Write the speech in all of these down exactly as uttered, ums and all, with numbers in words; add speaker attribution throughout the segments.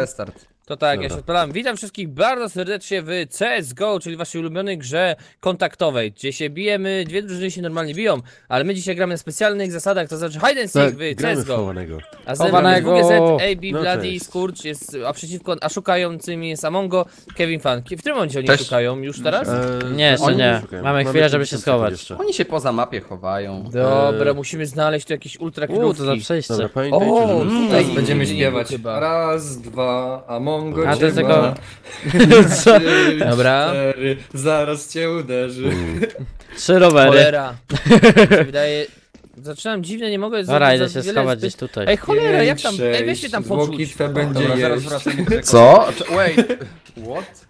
Speaker 1: restart.
Speaker 2: To tak,
Speaker 3: Dobra.
Speaker 2: ja się odpalam. Witam wszystkich bardzo serdecznie w C S G O, czyli waszej ulubionej grze kontaktowej, gdzie się bijemy, dwie drużyny się normalnie biją, ale my dzisiaj gramy na specjalnych zasadach, to znaczy hide and seek w C S G O.
Speaker 3: chowanego.
Speaker 2: A ze mną jest W G Z, A B,
Speaker 3: No
Speaker 2: Bloody,
Speaker 3: cześć.
Speaker 2: Skurcz, jest, a przeciwko, a szukającymi jest Amongo, Kevin Fan. W którym momencie oni
Speaker 1: Cześć.
Speaker 2: szukają? Już teraz?
Speaker 3: E,
Speaker 4: Nie, jeszcze
Speaker 3: oni
Speaker 4: nie.
Speaker 3: szukają.
Speaker 4: Mamy chwilę, żeby się
Speaker 3: pięćdziesiąt
Speaker 4: schować.
Speaker 3: sekund jeszcze.
Speaker 1: Oni się poza mapie chowają.
Speaker 2: Dobra,
Speaker 3: e,
Speaker 2: musimy znaleźć tu jakieś ultra
Speaker 4: Uuu, to za
Speaker 2: krówki.
Speaker 4: przejście.
Speaker 3: Dobra, pamiętajcie,
Speaker 1: O,
Speaker 3: żeby...
Speaker 2: tutaj
Speaker 1: Teraz
Speaker 2: Mm,
Speaker 1: będziemy
Speaker 2: nie,
Speaker 1: śpiewać.
Speaker 2: chyba.
Speaker 5: Raz, dwa, Amongo
Speaker 4: A to jest
Speaker 5: cię
Speaker 4: tylko-
Speaker 5: ma.
Speaker 4: Co?
Speaker 5: Trzy,
Speaker 2: Dobra.
Speaker 5: cztery, zaraz cię uderzy.
Speaker 4: Trzy rowery.
Speaker 2: Cholera. Mi się wydaje... Zaczynam dziwnie, nie mogę...
Speaker 4: Dobra,
Speaker 2: za-
Speaker 4: idę
Speaker 2: za
Speaker 4: się
Speaker 2: wiele
Speaker 4: schować
Speaker 2: zbyt-
Speaker 4: gdzieś tutaj.
Speaker 2: Ej, cholera, jak
Speaker 5: Pięć,
Speaker 2: tam... Ej, weź się tam
Speaker 5: sześć, zwłoki
Speaker 2: poczuć.
Speaker 5: twe będzie
Speaker 1: Dobra, zaraz
Speaker 5: jeść.
Speaker 1: wracamy do Co? Cze- Wait. What?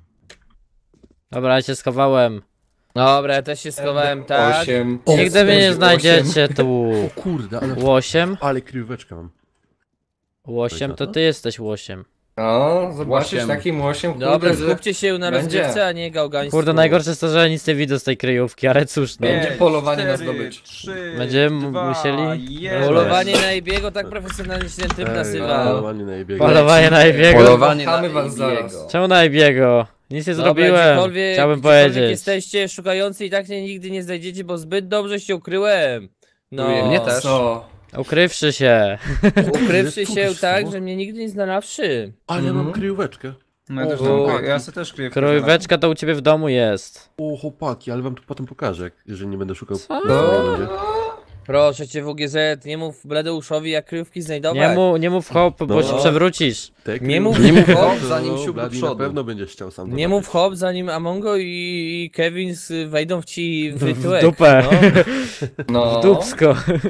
Speaker 4: Dobra, ja się schowałem.
Speaker 2: Dobra, ja też się schowałem, tak.
Speaker 5: Osiem.
Speaker 4: Nigdy mnie nie
Speaker 5: Osiem.
Speaker 4: znajdziecie tu.
Speaker 3: O kurde, ale...
Speaker 4: Łosiem?
Speaker 3: Ale kryjóweczkę mam.
Speaker 4: Łosiem, to ty jesteś łosiem.
Speaker 5: O, zobaczysz
Speaker 1: Łosiem.
Speaker 5: takim łosiem, kurde,
Speaker 2: Dobra,
Speaker 5: że
Speaker 2: skupcie się na
Speaker 5: będzie.
Speaker 2: rozgrywce, a nie gałgaństwu.
Speaker 4: Kurde, najgorsze jest to, że ja nic nie widzę z tej kryjówki, ale cóż no.
Speaker 5: Będzie polowanie na
Speaker 1: cztery,
Speaker 5: zdobycz.
Speaker 1: trzy,
Speaker 4: Będziemy
Speaker 1: dwa,
Speaker 4: musieli-
Speaker 1: jeden.
Speaker 2: Polowanie na Ebiego, tak profesjonalnie się ten tryb
Speaker 3: Ej,
Speaker 2: nazywa.
Speaker 3: polowanie na jej biegu.
Speaker 4: Polowanie na Ebiego.
Speaker 1: Polowanie na
Speaker 5: Kochamy was
Speaker 1: Ebiego.
Speaker 5: zaraz.
Speaker 4: Czemu na Ebiego? Nic nie
Speaker 2: Dobra,
Speaker 4: zrobiłem.
Speaker 2: gdziekolwiek-
Speaker 4: Chciałbym
Speaker 2: gdziekolwiek
Speaker 4: powiedzieć.
Speaker 2: jesteście szukający i tak mnie nigdy nie znajdziecie, bo zbyt dobrze się ukryłem. No,
Speaker 1: Mnie też.
Speaker 5: Co?
Speaker 4: Ukrywszy się.
Speaker 2: ukrywszy się
Speaker 3: Cóż,
Speaker 2: tak,
Speaker 3: co?
Speaker 2: że mnie nigdy nie znalazłszy.
Speaker 3: Ale ja
Speaker 5: Mhm.
Speaker 3: mam kryjóweczkę.
Speaker 1: No ja też
Speaker 2: O,
Speaker 1: mam, ja sobie też kryję.
Speaker 4: Krojóweczka to u ciebie w domu jest.
Speaker 3: O chłopaki, ale wam to potem pokażę, jak- jeżeli nie będę szukał.
Speaker 4: Co?
Speaker 3: No.
Speaker 2: Proszę cię W G Z, nie mów Bledeuszowi jak kryjówki znajdować.
Speaker 4: Nie, mu, nie mów hop, bo
Speaker 3: No.
Speaker 4: się przewrócisz.
Speaker 3: Te
Speaker 2: Nie mów-
Speaker 3: kryjówki-
Speaker 2: nie mów
Speaker 1: hop, zanim sił do
Speaker 3: Bladi
Speaker 1: przodu.
Speaker 3: na pewno będziesz chciał sam
Speaker 2: Nie mów hop, zanim Amongo i Kevin z- wejdą w ci w
Speaker 4: W
Speaker 2: tyłek.
Speaker 4: dupę.
Speaker 2: No.
Speaker 5: No.
Speaker 4: Dupsko.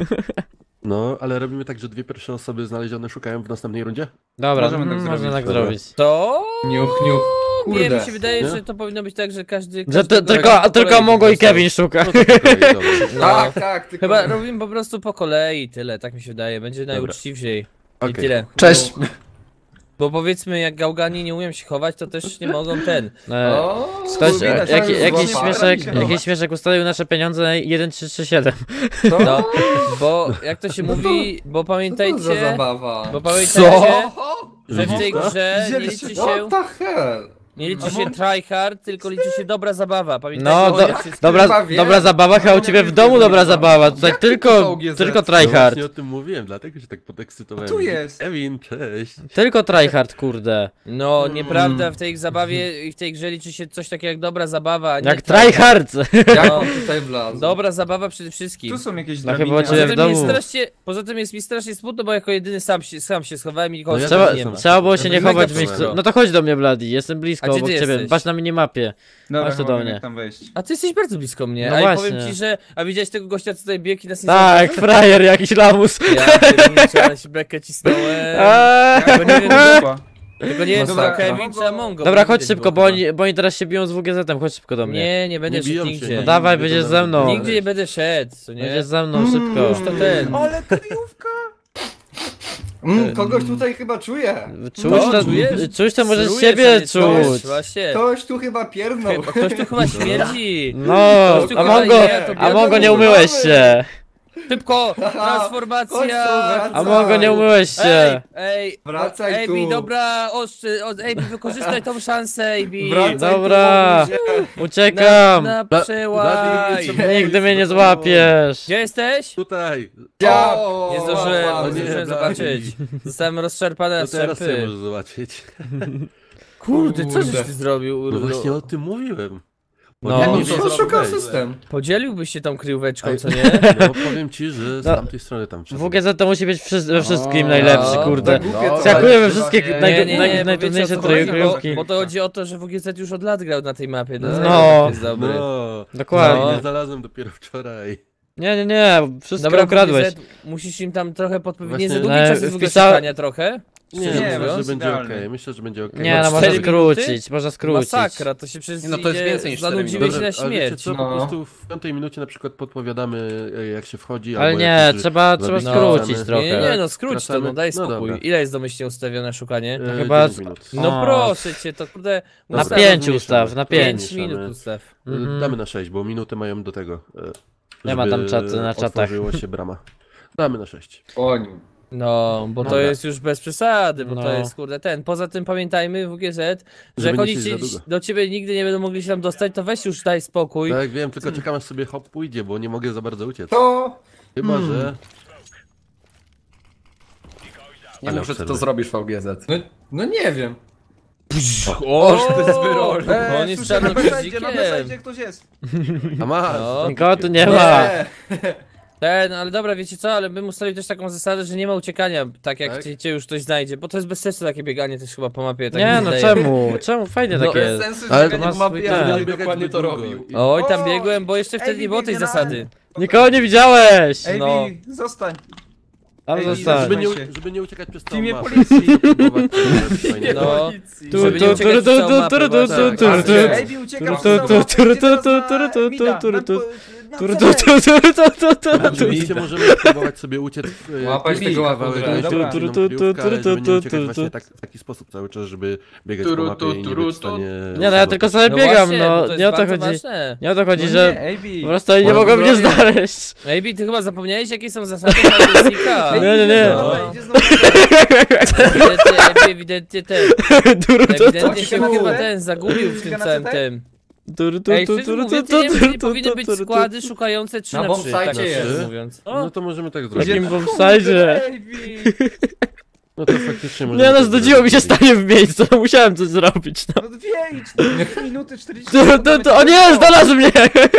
Speaker 3: No, ale robimy tak, że dwie pierwsze osoby znalezione szukają w następnej rundzie?
Speaker 4: Dobra,
Speaker 1: Możemy tak
Speaker 4: mm, można
Speaker 1: zrobić.
Speaker 4: tak
Speaker 3: Dobra.
Speaker 4: zrobić.
Speaker 2: To...
Speaker 5: Niuch, niuch.
Speaker 2: Nie,
Speaker 5: Kurde.
Speaker 2: mi się wydaje,
Speaker 3: Nie?
Speaker 2: że to powinno być tak, że każdy...
Speaker 4: Że
Speaker 2: każdy
Speaker 4: to,
Speaker 2: po
Speaker 4: tylko,
Speaker 2: kolei
Speaker 4: tylko Mongo i
Speaker 2: został.
Speaker 4: Kevin szuka.
Speaker 3: No to po kolei, dobra.
Speaker 2: No.
Speaker 5: Tak, tak, tylko...
Speaker 2: Chyba robimy po prostu po kolei, tyle, tak mi się wydaje, będzie najuczciwsiej. I
Speaker 3: Okej.
Speaker 2: tyle.
Speaker 1: Cześć.
Speaker 2: Bo powiedzmy, jak gałgani nie umieją się chować, to też nie mogą ten.
Speaker 4: E,
Speaker 5: O,
Speaker 4: Ktoś,
Speaker 5: widać,
Speaker 4: jaki,
Speaker 5: ale
Speaker 4: jakiś,
Speaker 5: złapałem.
Speaker 4: śmieszek, jakiś śmieszek ustalił nasze pieniądze na jeden trzy trzy siedem.
Speaker 5: Co?
Speaker 2: No, bo jak to się mówi, bo
Speaker 5: Co to za
Speaker 2: pamiętajcie,
Speaker 5: zabawa?
Speaker 2: bo pamiętajcie, że w tej
Speaker 3: Co?
Speaker 2: grze nie
Speaker 1: Wzięliście
Speaker 2: liczy
Speaker 5: What
Speaker 2: się,
Speaker 5: the hell?
Speaker 2: nie liczy się tryhard, tylko liczy się dobra zabawa. Pamiętajcie,
Speaker 4: No,
Speaker 2: bo
Speaker 4: do,
Speaker 2: jak się-
Speaker 4: dobra,
Speaker 5: Chyba wiem.
Speaker 4: dobra zabawa, chyba u ciebie w domu dobra zabawa. Tutaj
Speaker 1: Jak to
Speaker 4: tylko,
Speaker 1: U G Z?
Speaker 4: tylko
Speaker 3: No
Speaker 4: tryhard.
Speaker 3: właśnie o tym mówiłem, dlatego się tak podekscytowałem.
Speaker 1: Tu jest.
Speaker 3: Ewin, cześć.
Speaker 4: Tylko tryhard, kurde.
Speaker 2: No, nieprawda, w tej zabawie i w tej grze liczy się coś takiego jak dobra zabawa, a nie
Speaker 4: Jak tryhard.
Speaker 5: Jak
Speaker 2: No.
Speaker 5: on tutaj wlazł?
Speaker 2: Dobra zabawa przede wszystkim.
Speaker 1: Tu są jakieś
Speaker 4: No
Speaker 1: drabiny.
Speaker 4: chyba u ciebie
Speaker 2: Poza
Speaker 4: w
Speaker 2: tym, jest
Speaker 4: domu.
Speaker 2: strasznie, poza tym jest mi strasznie smutno, bo jako jedyny sam się, sam się schowałem i nikogo
Speaker 3: No ja
Speaker 2: tam
Speaker 4: Trzeba,
Speaker 3: też
Speaker 2: nie ma.
Speaker 3: jestem.
Speaker 4: trzeba było się nie
Speaker 3: Mega
Speaker 4: chować w
Speaker 3: przykro.
Speaker 4: miejscu. No to chodź do mnie, Bloody, jestem
Speaker 2: A
Speaker 4: blisko
Speaker 2: gdzie
Speaker 4: obok
Speaker 2: ty
Speaker 4: ciebie.
Speaker 2: jesteś?
Speaker 4: Patrz na minimapie.
Speaker 1: Dobra,
Speaker 4: Chodź tu
Speaker 1: chyba
Speaker 4: do
Speaker 1: wiem,
Speaker 4: mnie.
Speaker 1: jak tam wejść.
Speaker 2: A ty jesteś bardzo blisko mnie,
Speaker 4: No
Speaker 2: a i
Speaker 4: właśnie.
Speaker 2: powiem ci, że... A widziałeś tego gościa, co tutaj biegł i nas nie
Speaker 4: Tak, frajer, jakiś lamus.
Speaker 2: Ja pierniczę, ale się bekę cisnąłem.
Speaker 4: Eee.
Speaker 2: Tylko nie wiem,
Speaker 1: Dupa.
Speaker 2: tylko nie wiem, czy
Speaker 5: Dobra,
Speaker 2: to Kevin czy Amongo.
Speaker 4: Dobra,
Speaker 2: bo
Speaker 4: chodź
Speaker 2: widać
Speaker 4: szybko,
Speaker 2: było
Speaker 4: bo
Speaker 2: chyba.
Speaker 4: oni, bo oni teraz się biją z W G Z-em, chodź szybko do mnie.
Speaker 2: Nie, nie będę
Speaker 3: Nie
Speaker 2: szedł
Speaker 3: biją się.
Speaker 2: nigdzie.
Speaker 4: No dawaj,
Speaker 3: Nie
Speaker 4: będziesz
Speaker 3: to
Speaker 4: ze
Speaker 3: nawet-
Speaker 4: mną.
Speaker 2: Nigdzie nie będę szedł, co nie?
Speaker 4: Będziesz ze mną, szybko.
Speaker 2: Już to ten.
Speaker 1: Ale kryjówka.
Speaker 5: Mm, kogoś tutaj chyba czuję.
Speaker 4: Czuć
Speaker 2: No,
Speaker 4: to,
Speaker 2: czujesz?
Speaker 4: czuć to możesz
Speaker 2: Sterujesz,
Speaker 4: siebie
Speaker 2: a nie coś,
Speaker 4: czuć.
Speaker 2: Właśnie.
Speaker 5: Ktoś tu chyba piernął.
Speaker 2: Ktoś tu chyba śmierdzi.
Speaker 4: No,
Speaker 2: Ktoś tu
Speaker 4: Amongo,
Speaker 2: chyba je, to
Speaker 4: Amongo nie
Speaker 5: wiadomo,
Speaker 4: umyłeś
Speaker 5: mamy.
Speaker 4: się.
Speaker 2: Szybko,
Speaker 5: Chodź
Speaker 2: transformacja.
Speaker 5: tu, wracaj.
Speaker 4: Amongo nie umyłeś
Speaker 2: Ej,
Speaker 4: się.
Speaker 2: ej,
Speaker 5: Wracaj
Speaker 2: Ej,
Speaker 5: tu.
Speaker 2: dobra, oszczy, o, ej, wykorzystaj tą szansę, ej,
Speaker 5: Wracaj
Speaker 4: Dobra.
Speaker 5: tu,
Speaker 4: Uciekam.
Speaker 2: Na, na
Speaker 3: Bla-
Speaker 2: przełaj.
Speaker 3: Blady,
Speaker 4: Nigdy mnie nie złapiesz.
Speaker 2: Gdzie jesteś?
Speaker 3: Tutaj.
Speaker 5: Ja.
Speaker 1: O,
Speaker 2: Nie zdążyłem,
Speaker 5: o,
Speaker 2: nie
Speaker 5: nie,
Speaker 2: zdążyłem
Speaker 3: Blady.
Speaker 2: zobaczyć. Zostałem rozszarpany na
Speaker 3: No teraz sobie
Speaker 2: strzępy.
Speaker 3: możesz zobaczyć.
Speaker 2: Kurde, co żeś
Speaker 5: Kurde.
Speaker 2: ty zrobił?
Speaker 3: No właśnie o tym mówiłem.
Speaker 2: No.
Speaker 5: Ja
Speaker 3: nie
Speaker 5: nie
Speaker 3: wiem,
Speaker 5: no,
Speaker 3: co
Speaker 5: szukał
Speaker 3: zrobić.
Speaker 5: system.
Speaker 2: Podzieliłbyś się tą kryjóweczką,
Speaker 3: Ej.
Speaker 2: co nie?
Speaker 3: No powiem ci, że z
Speaker 4: No.
Speaker 3: tamtej strony tam
Speaker 4: W G Z to musi być wszy- we wszystkim
Speaker 1: O,
Speaker 4: najlepszy,
Speaker 2: no,
Speaker 4: kurde.
Speaker 5: tak głupie, co?
Speaker 4: Skakuję we wszystkie
Speaker 1: Nie,
Speaker 4: naj,
Speaker 2: Nie, nie,
Speaker 4: naj,
Speaker 2: nie, bo
Speaker 4: najtrudniejsze
Speaker 2: wiecie, o co chodzi,
Speaker 4: trójkryjówki.
Speaker 2: bo, bo to chodzi o to, że W G Z już od lat grał na tej mapie, no,
Speaker 4: No.
Speaker 2: jest dobry.
Speaker 3: No,
Speaker 4: Dokładnie.
Speaker 3: no. Nie znalazłem dopiero wczoraj.
Speaker 4: Nie, nie, nie, wszystko
Speaker 2: Dobra,
Speaker 4: ukradłeś.
Speaker 2: W G Z, musisz im tam trochę podpowiedzieć. Nie
Speaker 3: Właśnie-
Speaker 2: za długi
Speaker 4: No,
Speaker 2: czas jest w ogóle
Speaker 4: wpisa-
Speaker 2: szukania trochę.
Speaker 3: Nie,
Speaker 2: Szczerze
Speaker 3: myślę,
Speaker 2: mówiąc,
Speaker 3: że będzie
Speaker 1: idealny.
Speaker 3: okej. Myślę, że będzie okej.
Speaker 4: Nie, no
Speaker 2: cztery
Speaker 4: można
Speaker 2: minuty?
Speaker 4: skrócić, można skrócić.
Speaker 2: Masakra, to się przez
Speaker 1: Nie, no to jest więcej niż cztery
Speaker 2: zanudziłeś
Speaker 1: minuty.
Speaker 2: na
Speaker 3: ale wiecie
Speaker 2: śmierć.
Speaker 3: co, po
Speaker 5: No.
Speaker 3: prostu w piątej minucie na przykład podpowiadamy e, jak się wchodzi,
Speaker 4: Ale
Speaker 3: albo
Speaker 4: nie,
Speaker 3: jak
Speaker 4: trzeba, trzeba
Speaker 3: zabić
Speaker 4: skrócić
Speaker 3: ściany.
Speaker 4: trochę.
Speaker 2: Nie, nie, nie, no skróć to,
Speaker 3: Wracamy?
Speaker 2: no daj
Speaker 3: No
Speaker 2: spokój.
Speaker 3: dobra.
Speaker 2: Ile jest domyślnie ustawione szukanie?
Speaker 3: E,
Speaker 4: Chyba
Speaker 3: dziewięć minut.
Speaker 2: No
Speaker 4: O.
Speaker 2: proszę cię, to kurde...
Speaker 4: Na
Speaker 3: Dobra.
Speaker 4: pięć
Speaker 3: Zmniejszamy.
Speaker 4: ustaw, na pięć.
Speaker 2: pięć minut ustaw.
Speaker 3: E,
Speaker 4: Mhm.
Speaker 3: Damy na sześć, bo minuty mają do tego. e,
Speaker 4: Nie ma
Speaker 3: żeby
Speaker 4: tam czatu na czatach.
Speaker 3: otworzyło się brama. Damy na sześć.
Speaker 5: Oni.
Speaker 2: No, bo to
Speaker 3: Dobra.
Speaker 2: jest już bez przesady, bo to
Speaker 4: No.
Speaker 2: jest kurde ten. Poza tym pamiętajmy W G Z, że
Speaker 3: Żeby
Speaker 2: jak
Speaker 3: nie
Speaker 2: oni
Speaker 3: siedzieć
Speaker 2: ci,
Speaker 3: za długo.
Speaker 2: do ciebie nigdy nie będą mogli się tam dostać, to weź już daj spokój.
Speaker 3: Tak, wiem, tylko czekam aż sobie hop pójdzie, bo nie mogę za bardzo uciec.
Speaker 5: To...
Speaker 3: Chyba,
Speaker 5: Hmm.
Speaker 3: że...
Speaker 1: Nie
Speaker 3: Ale
Speaker 1: mów, że ty to
Speaker 3: obserwuj.
Speaker 1: zrobisz V G Z.
Speaker 5: No, no nie wiem.
Speaker 2: O,
Speaker 1: to jest wyrol.
Speaker 2: No, on jest
Speaker 5: słyszę, na
Speaker 2: czarnoksiężnikiem.
Speaker 5: besajdzie, na besajdzie ktoś jest.
Speaker 3: A masz!
Speaker 2: No.
Speaker 4: Nikogo tu nie ma.
Speaker 5: Nie.
Speaker 2: Ten, ale dobra, wiecie co, ale bym ustalił też taką zasadę, że nie ma uciekania, tak jak
Speaker 3: Tak?
Speaker 2: cię, cię już ktoś znajdzie, bo to jest bez sensu takie bieganie też chyba po mapie. Tak mi
Speaker 4: Nie
Speaker 2: się
Speaker 4: no
Speaker 2: wydaje.
Speaker 4: czemu? Czemu? Fajnie
Speaker 2: No,
Speaker 4: takie
Speaker 1: Bez
Speaker 4: jest.
Speaker 1: sensu,
Speaker 3: Ale
Speaker 1: że
Speaker 3: to
Speaker 1: nie
Speaker 4: ma
Speaker 1: ma
Speaker 4: swój
Speaker 1: ja
Speaker 4: ten.
Speaker 1: bym dokładnie to robił.
Speaker 2: Oj, tam
Speaker 5: O!
Speaker 2: biegłem, bo jeszcze wtedy
Speaker 5: Ej,
Speaker 2: nie było tej
Speaker 5: biegnie na-
Speaker 2: zasady.
Speaker 4: Nikogo nie widziałeś!
Speaker 5: Ej,
Speaker 2: No.
Speaker 5: zostań.
Speaker 4: Tam
Speaker 5: Ej,
Speaker 4: zostań.
Speaker 3: Żeby nie,
Speaker 5: Słuchajcie.
Speaker 3: żeby nie uciekać przez
Speaker 5: W
Speaker 3: całą
Speaker 5: teamie
Speaker 3: mapę.
Speaker 5: policji.
Speaker 3: Próbować, e, fajnie.
Speaker 2: No.
Speaker 5: Policji.
Speaker 4: Tu,
Speaker 2: Żeby
Speaker 4: tu,
Speaker 2: nie
Speaker 4: tu,
Speaker 2: uciekać
Speaker 4: tu,
Speaker 2: przez całą
Speaker 4: tu,
Speaker 2: mapę,
Speaker 4: tu, tu,
Speaker 2: właśnie.
Speaker 4: tu, tu,
Speaker 5: Ej,
Speaker 4: tu.
Speaker 5: Ej, uciekam
Speaker 4: Tu,
Speaker 5: przez
Speaker 4: tu,
Speaker 5: całą
Speaker 4: tu,
Speaker 5: mapę,
Speaker 4: tu,
Speaker 5: idzie
Speaker 4: tu,
Speaker 5: teraz
Speaker 4: tu,
Speaker 5: na
Speaker 4: tu,
Speaker 5: Mida,
Speaker 4: tu,
Speaker 5: na
Speaker 4: tu,
Speaker 5: po- na
Speaker 4: Tu, tu,
Speaker 5: cenę.
Speaker 4: tu, tu, tu, tu, tu.
Speaker 3: Oczywiście możemy próbować sobie uciec e,
Speaker 1: Łapać
Speaker 3: kilka
Speaker 1: tego
Speaker 3: kawałek,
Speaker 1: łapę,
Speaker 3: iść
Speaker 5: dobra.
Speaker 3: w inną
Speaker 4: Tu, tu,
Speaker 3: kryjówkę,
Speaker 4: tu,
Speaker 3: ale
Speaker 4: tu,
Speaker 3: żeby
Speaker 4: tu,
Speaker 3: nie uciekać
Speaker 4: tu,
Speaker 3: właśnie
Speaker 4: tu.
Speaker 3: tak, w taki sposób cały czas, żeby biegać
Speaker 1: Turu,
Speaker 3: po mapie
Speaker 1: tu,
Speaker 3: i nie
Speaker 1: turu,
Speaker 3: być w stanie...
Speaker 4: Nie no, ja tylko sobie
Speaker 2: No
Speaker 4: biegam,
Speaker 2: właśnie, bo
Speaker 4: no.
Speaker 2: to jest
Speaker 4: Nie o to
Speaker 2: bardzo
Speaker 4: chodzi.
Speaker 2: ważne.
Speaker 4: Nie o to chodzi,
Speaker 5: No
Speaker 4: że
Speaker 5: nie, Ej, Bi.
Speaker 4: po prostu oni nie
Speaker 3: Bo-
Speaker 4: mogą mnie
Speaker 3: bo-
Speaker 4: znaleźć.
Speaker 2: Maybe, ty chyba zapomniałeś jakie są zasady Hide
Speaker 5: Ej,
Speaker 4: Nie, nie, nie.
Speaker 5: idzie znowu,
Speaker 2: No.
Speaker 5: idzie znowu.
Speaker 2: Ewidentnie, ewidentnie ten,
Speaker 4: Turu, tu, tu,
Speaker 2: ewidentnie się
Speaker 5: tu.
Speaker 2: chyba ten zagubił w
Speaker 5: Ucieka
Speaker 2: tym
Speaker 5: na
Speaker 2: całym
Speaker 5: C T?
Speaker 2: tym.
Speaker 4: turu, tu,
Speaker 2: Ej,
Speaker 4: tu,
Speaker 2: szczerze
Speaker 4: turu,
Speaker 2: mówiąc,
Speaker 4: tu,
Speaker 2: ja nie wiem, czy nie
Speaker 4: tu,
Speaker 2: powinny
Speaker 4: tu,
Speaker 2: być
Speaker 4: tu, tu.
Speaker 2: składy szukające trzy
Speaker 5: Na
Speaker 2: na trzy,
Speaker 5: bombsite
Speaker 2: tak
Speaker 5: jest.
Speaker 2: szczerze mówiąc.
Speaker 3: No
Speaker 2: O,
Speaker 3: to możemy tak
Speaker 4: W
Speaker 3: zrobić.
Speaker 4: jakim
Speaker 5: Kurde,
Speaker 4: bombsite?
Speaker 5: Ej, Bi.
Speaker 3: No to faktycznie możemy
Speaker 4: Nie no,
Speaker 3: tak
Speaker 4: znudziło mi się
Speaker 3: zrobić.
Speaker 4: stanie w miejscu, no musiałem coś zrobić, no.
Speaker 5: No dwie i cztery minuty czterdzieści
Speaker 4: Tu, tu, tu, o nie, znalazł mnie!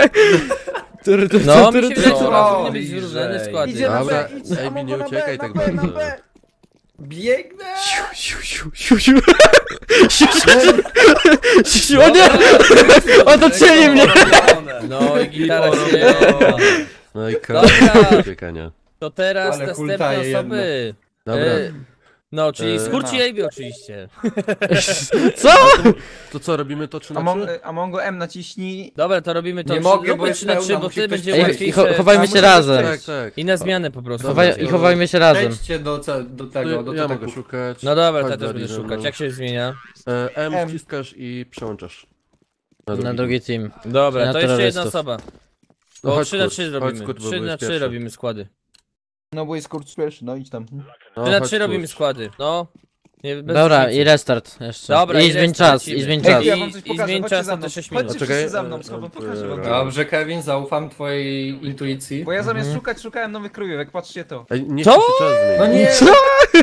Speaker 4: Turu, tu,
Speaker 2: No,
Speaker 4: tu,
Speaker 2: mi się
Speaker 4: tu,
Speaker 2: wydaje,
Speaker 4: tu.
Speaker 2: że
Speaker 5: O,
Speaker 2: powinny być
Speaker 1: bliżej.
Speaker 2: wyróżnione składy.
Speaker 5: Idzie na
Speaker 3: Dobra,
Speaker 5: B, idź,
Speaker 3: Ej,
Speaker 5: a
Speaker 3: Bi, nie
Speaker 5: mogę na B,
Speaker 3: uciekaj
Speaker 5: na
Speaker 3: tak
Speaker 5: B, na
Speaker 3: bardzo.
Speaker 5: B. Biegnę!
Speaker 4: Siu, siu, siu, siu. Siu, siu, siu, siu, o nie! Otoczyli mnie!
Speaker 2: No i gitara się.
Speaker 3: No i
Speaker 2: Dobra.
Speaker 3: koniec uciekania.
Speaker 2: To teraz
Speaker 5: Ale
Speaker 2: następne
Speaker 5: hultaje
Speaker 2: osoby.
Speaker 3: Dobra,
Speaker 2: E, No, czyli
Speaker 3: E,
Speaker 2: Skurcz i Ejbi oczywiście.
Speaker 4: Co?
Speaker 3: to co, robimy to trzy na
Speaker 5: Among,
Speaker 3: trzy?
Speaker 5: Amongo M naciśnij.
Speaker 2: Dobra, to robimy to
Speaker 5: Nie
Speaker 2: trzy-
Speaker 5: mogę,
Speaker 2: róbmy
Speaker 5: bo jest
Speaker 2: trzy na trzy,
Speaker 5: pełna,
Speaker 2: bo
Speaker 5: musi
Speaker 2: wtedy
Speaker 5: ktoś
Speaker 2: będzie
Speaker 5: przejść.
Speaker 4: Ej,
Speaker 2: łatwiejsze.
Speaker 4: cho- chowajmy
Speaker 5: A,
Speaker 4: się
Speaker 5: muszę
Speaker 4: razem.
Speaker 3: Tak, tak.
Speaker 2: I na zmianę po prostu.
Speaker 3: Dobra,
Speaker 4: Chowaj, I chowajmy się razem.
Speaker 5: Przejdźcie do, ce- do
Speaker 3: To
Speaker 5: tego, do
Speaker 3: ja
Speaker 5: tego.
Speaker 3: mogę szukać.
Speaker 2: No dobra,
Speaker 3: Chodź,
Speaker 2: to ja też
Speaker 3: Dali,
Speaker 2: będę
Speaker 3: ze
Speaker 2: szukać.
Speaker 3: mną.
Speaker 2: Jak się zmienia?
Speaker 3: E, M
Speaker 5: M.
Speaker 3: wciskasz i przełączasz.
Speaker 4: Na drugi team.
Speaker 2: Dobra,
Speaker 4: Na
Speaker 2: to jeszcze jedna
Speaker 4: terrorystów.
Speaker 2: osoba.
Speaker 3: No
Speaker 2: Bo
Speaker 3: chodź,
Speaker 2: trzy na
Speaker 3: Kurt,
Speaker 2: trzy
Speaker 3: chodź,
Speaker 2: robimy.
Speaker 3: Kurt, bo
Speaker 2: trzy
Speaker 3: byłeś
Speaker 2: na trzy
Speaker 3: pierwszy.
Speaker 2: robimy składy.
Speaker 5: No bo jest kurcz pierwszy, no idź tam.
Speaker 3: No,
Speaker 2: trzy na
Speaker 3: chodź,
Speaker 2: trzy robimy
Speaker 3: Kurt.
Speaker 2: składy. No. Nie, bez
Speaker 4: Dobra,
Speaker 2: różnicy.
Speaker 4: i restart jeszcze.
Speaker 2: Dobra,
Speaker 4: I
Speaker 2: i
Speaker 4: zmień
Speaker 2: restart
Speaker 4: czas, i
Speaker 2: lecimy.
Speaker 4: zmień
Speaker 2: Ej,
Speaker 4: czas.
Speaker 5: ja wam coś
Speaker 2: I
Speaker 5: pokażę,
Speaker 2: zmień
Speaker 5: chodźcie
Speaker 2: czas
Speaker 5: za
Speaker 2: na
Speaker 5: mną.
Speaker 2: te sześć
Speaker 5: Chodźcie
Speaker 2: minut.
Speaker 3: Czekaj,
Speaker 5: wszyscy za mną,
Speaker 3: e,
Speaker 5: schowam,
Speaker 3: e,
Speaker 5: pokażę wam.
Speaker 3: e,
Speaker 5: Dobrze.
Speaker 1: Dobrze, Kevin, zaufam twojej intuicji.
Speaker 5: Bo ja zamiast
Speaker 2: Mhm.
Speaker 5: szukać, szukałem nowych kryjówek, patrzcie to.
Speaker 3: Ej, nie
Speaker 2: Co?
Speaker 3: chcę się czas zmienić.
Speaker 5: No nie!
Speaker 4: Co?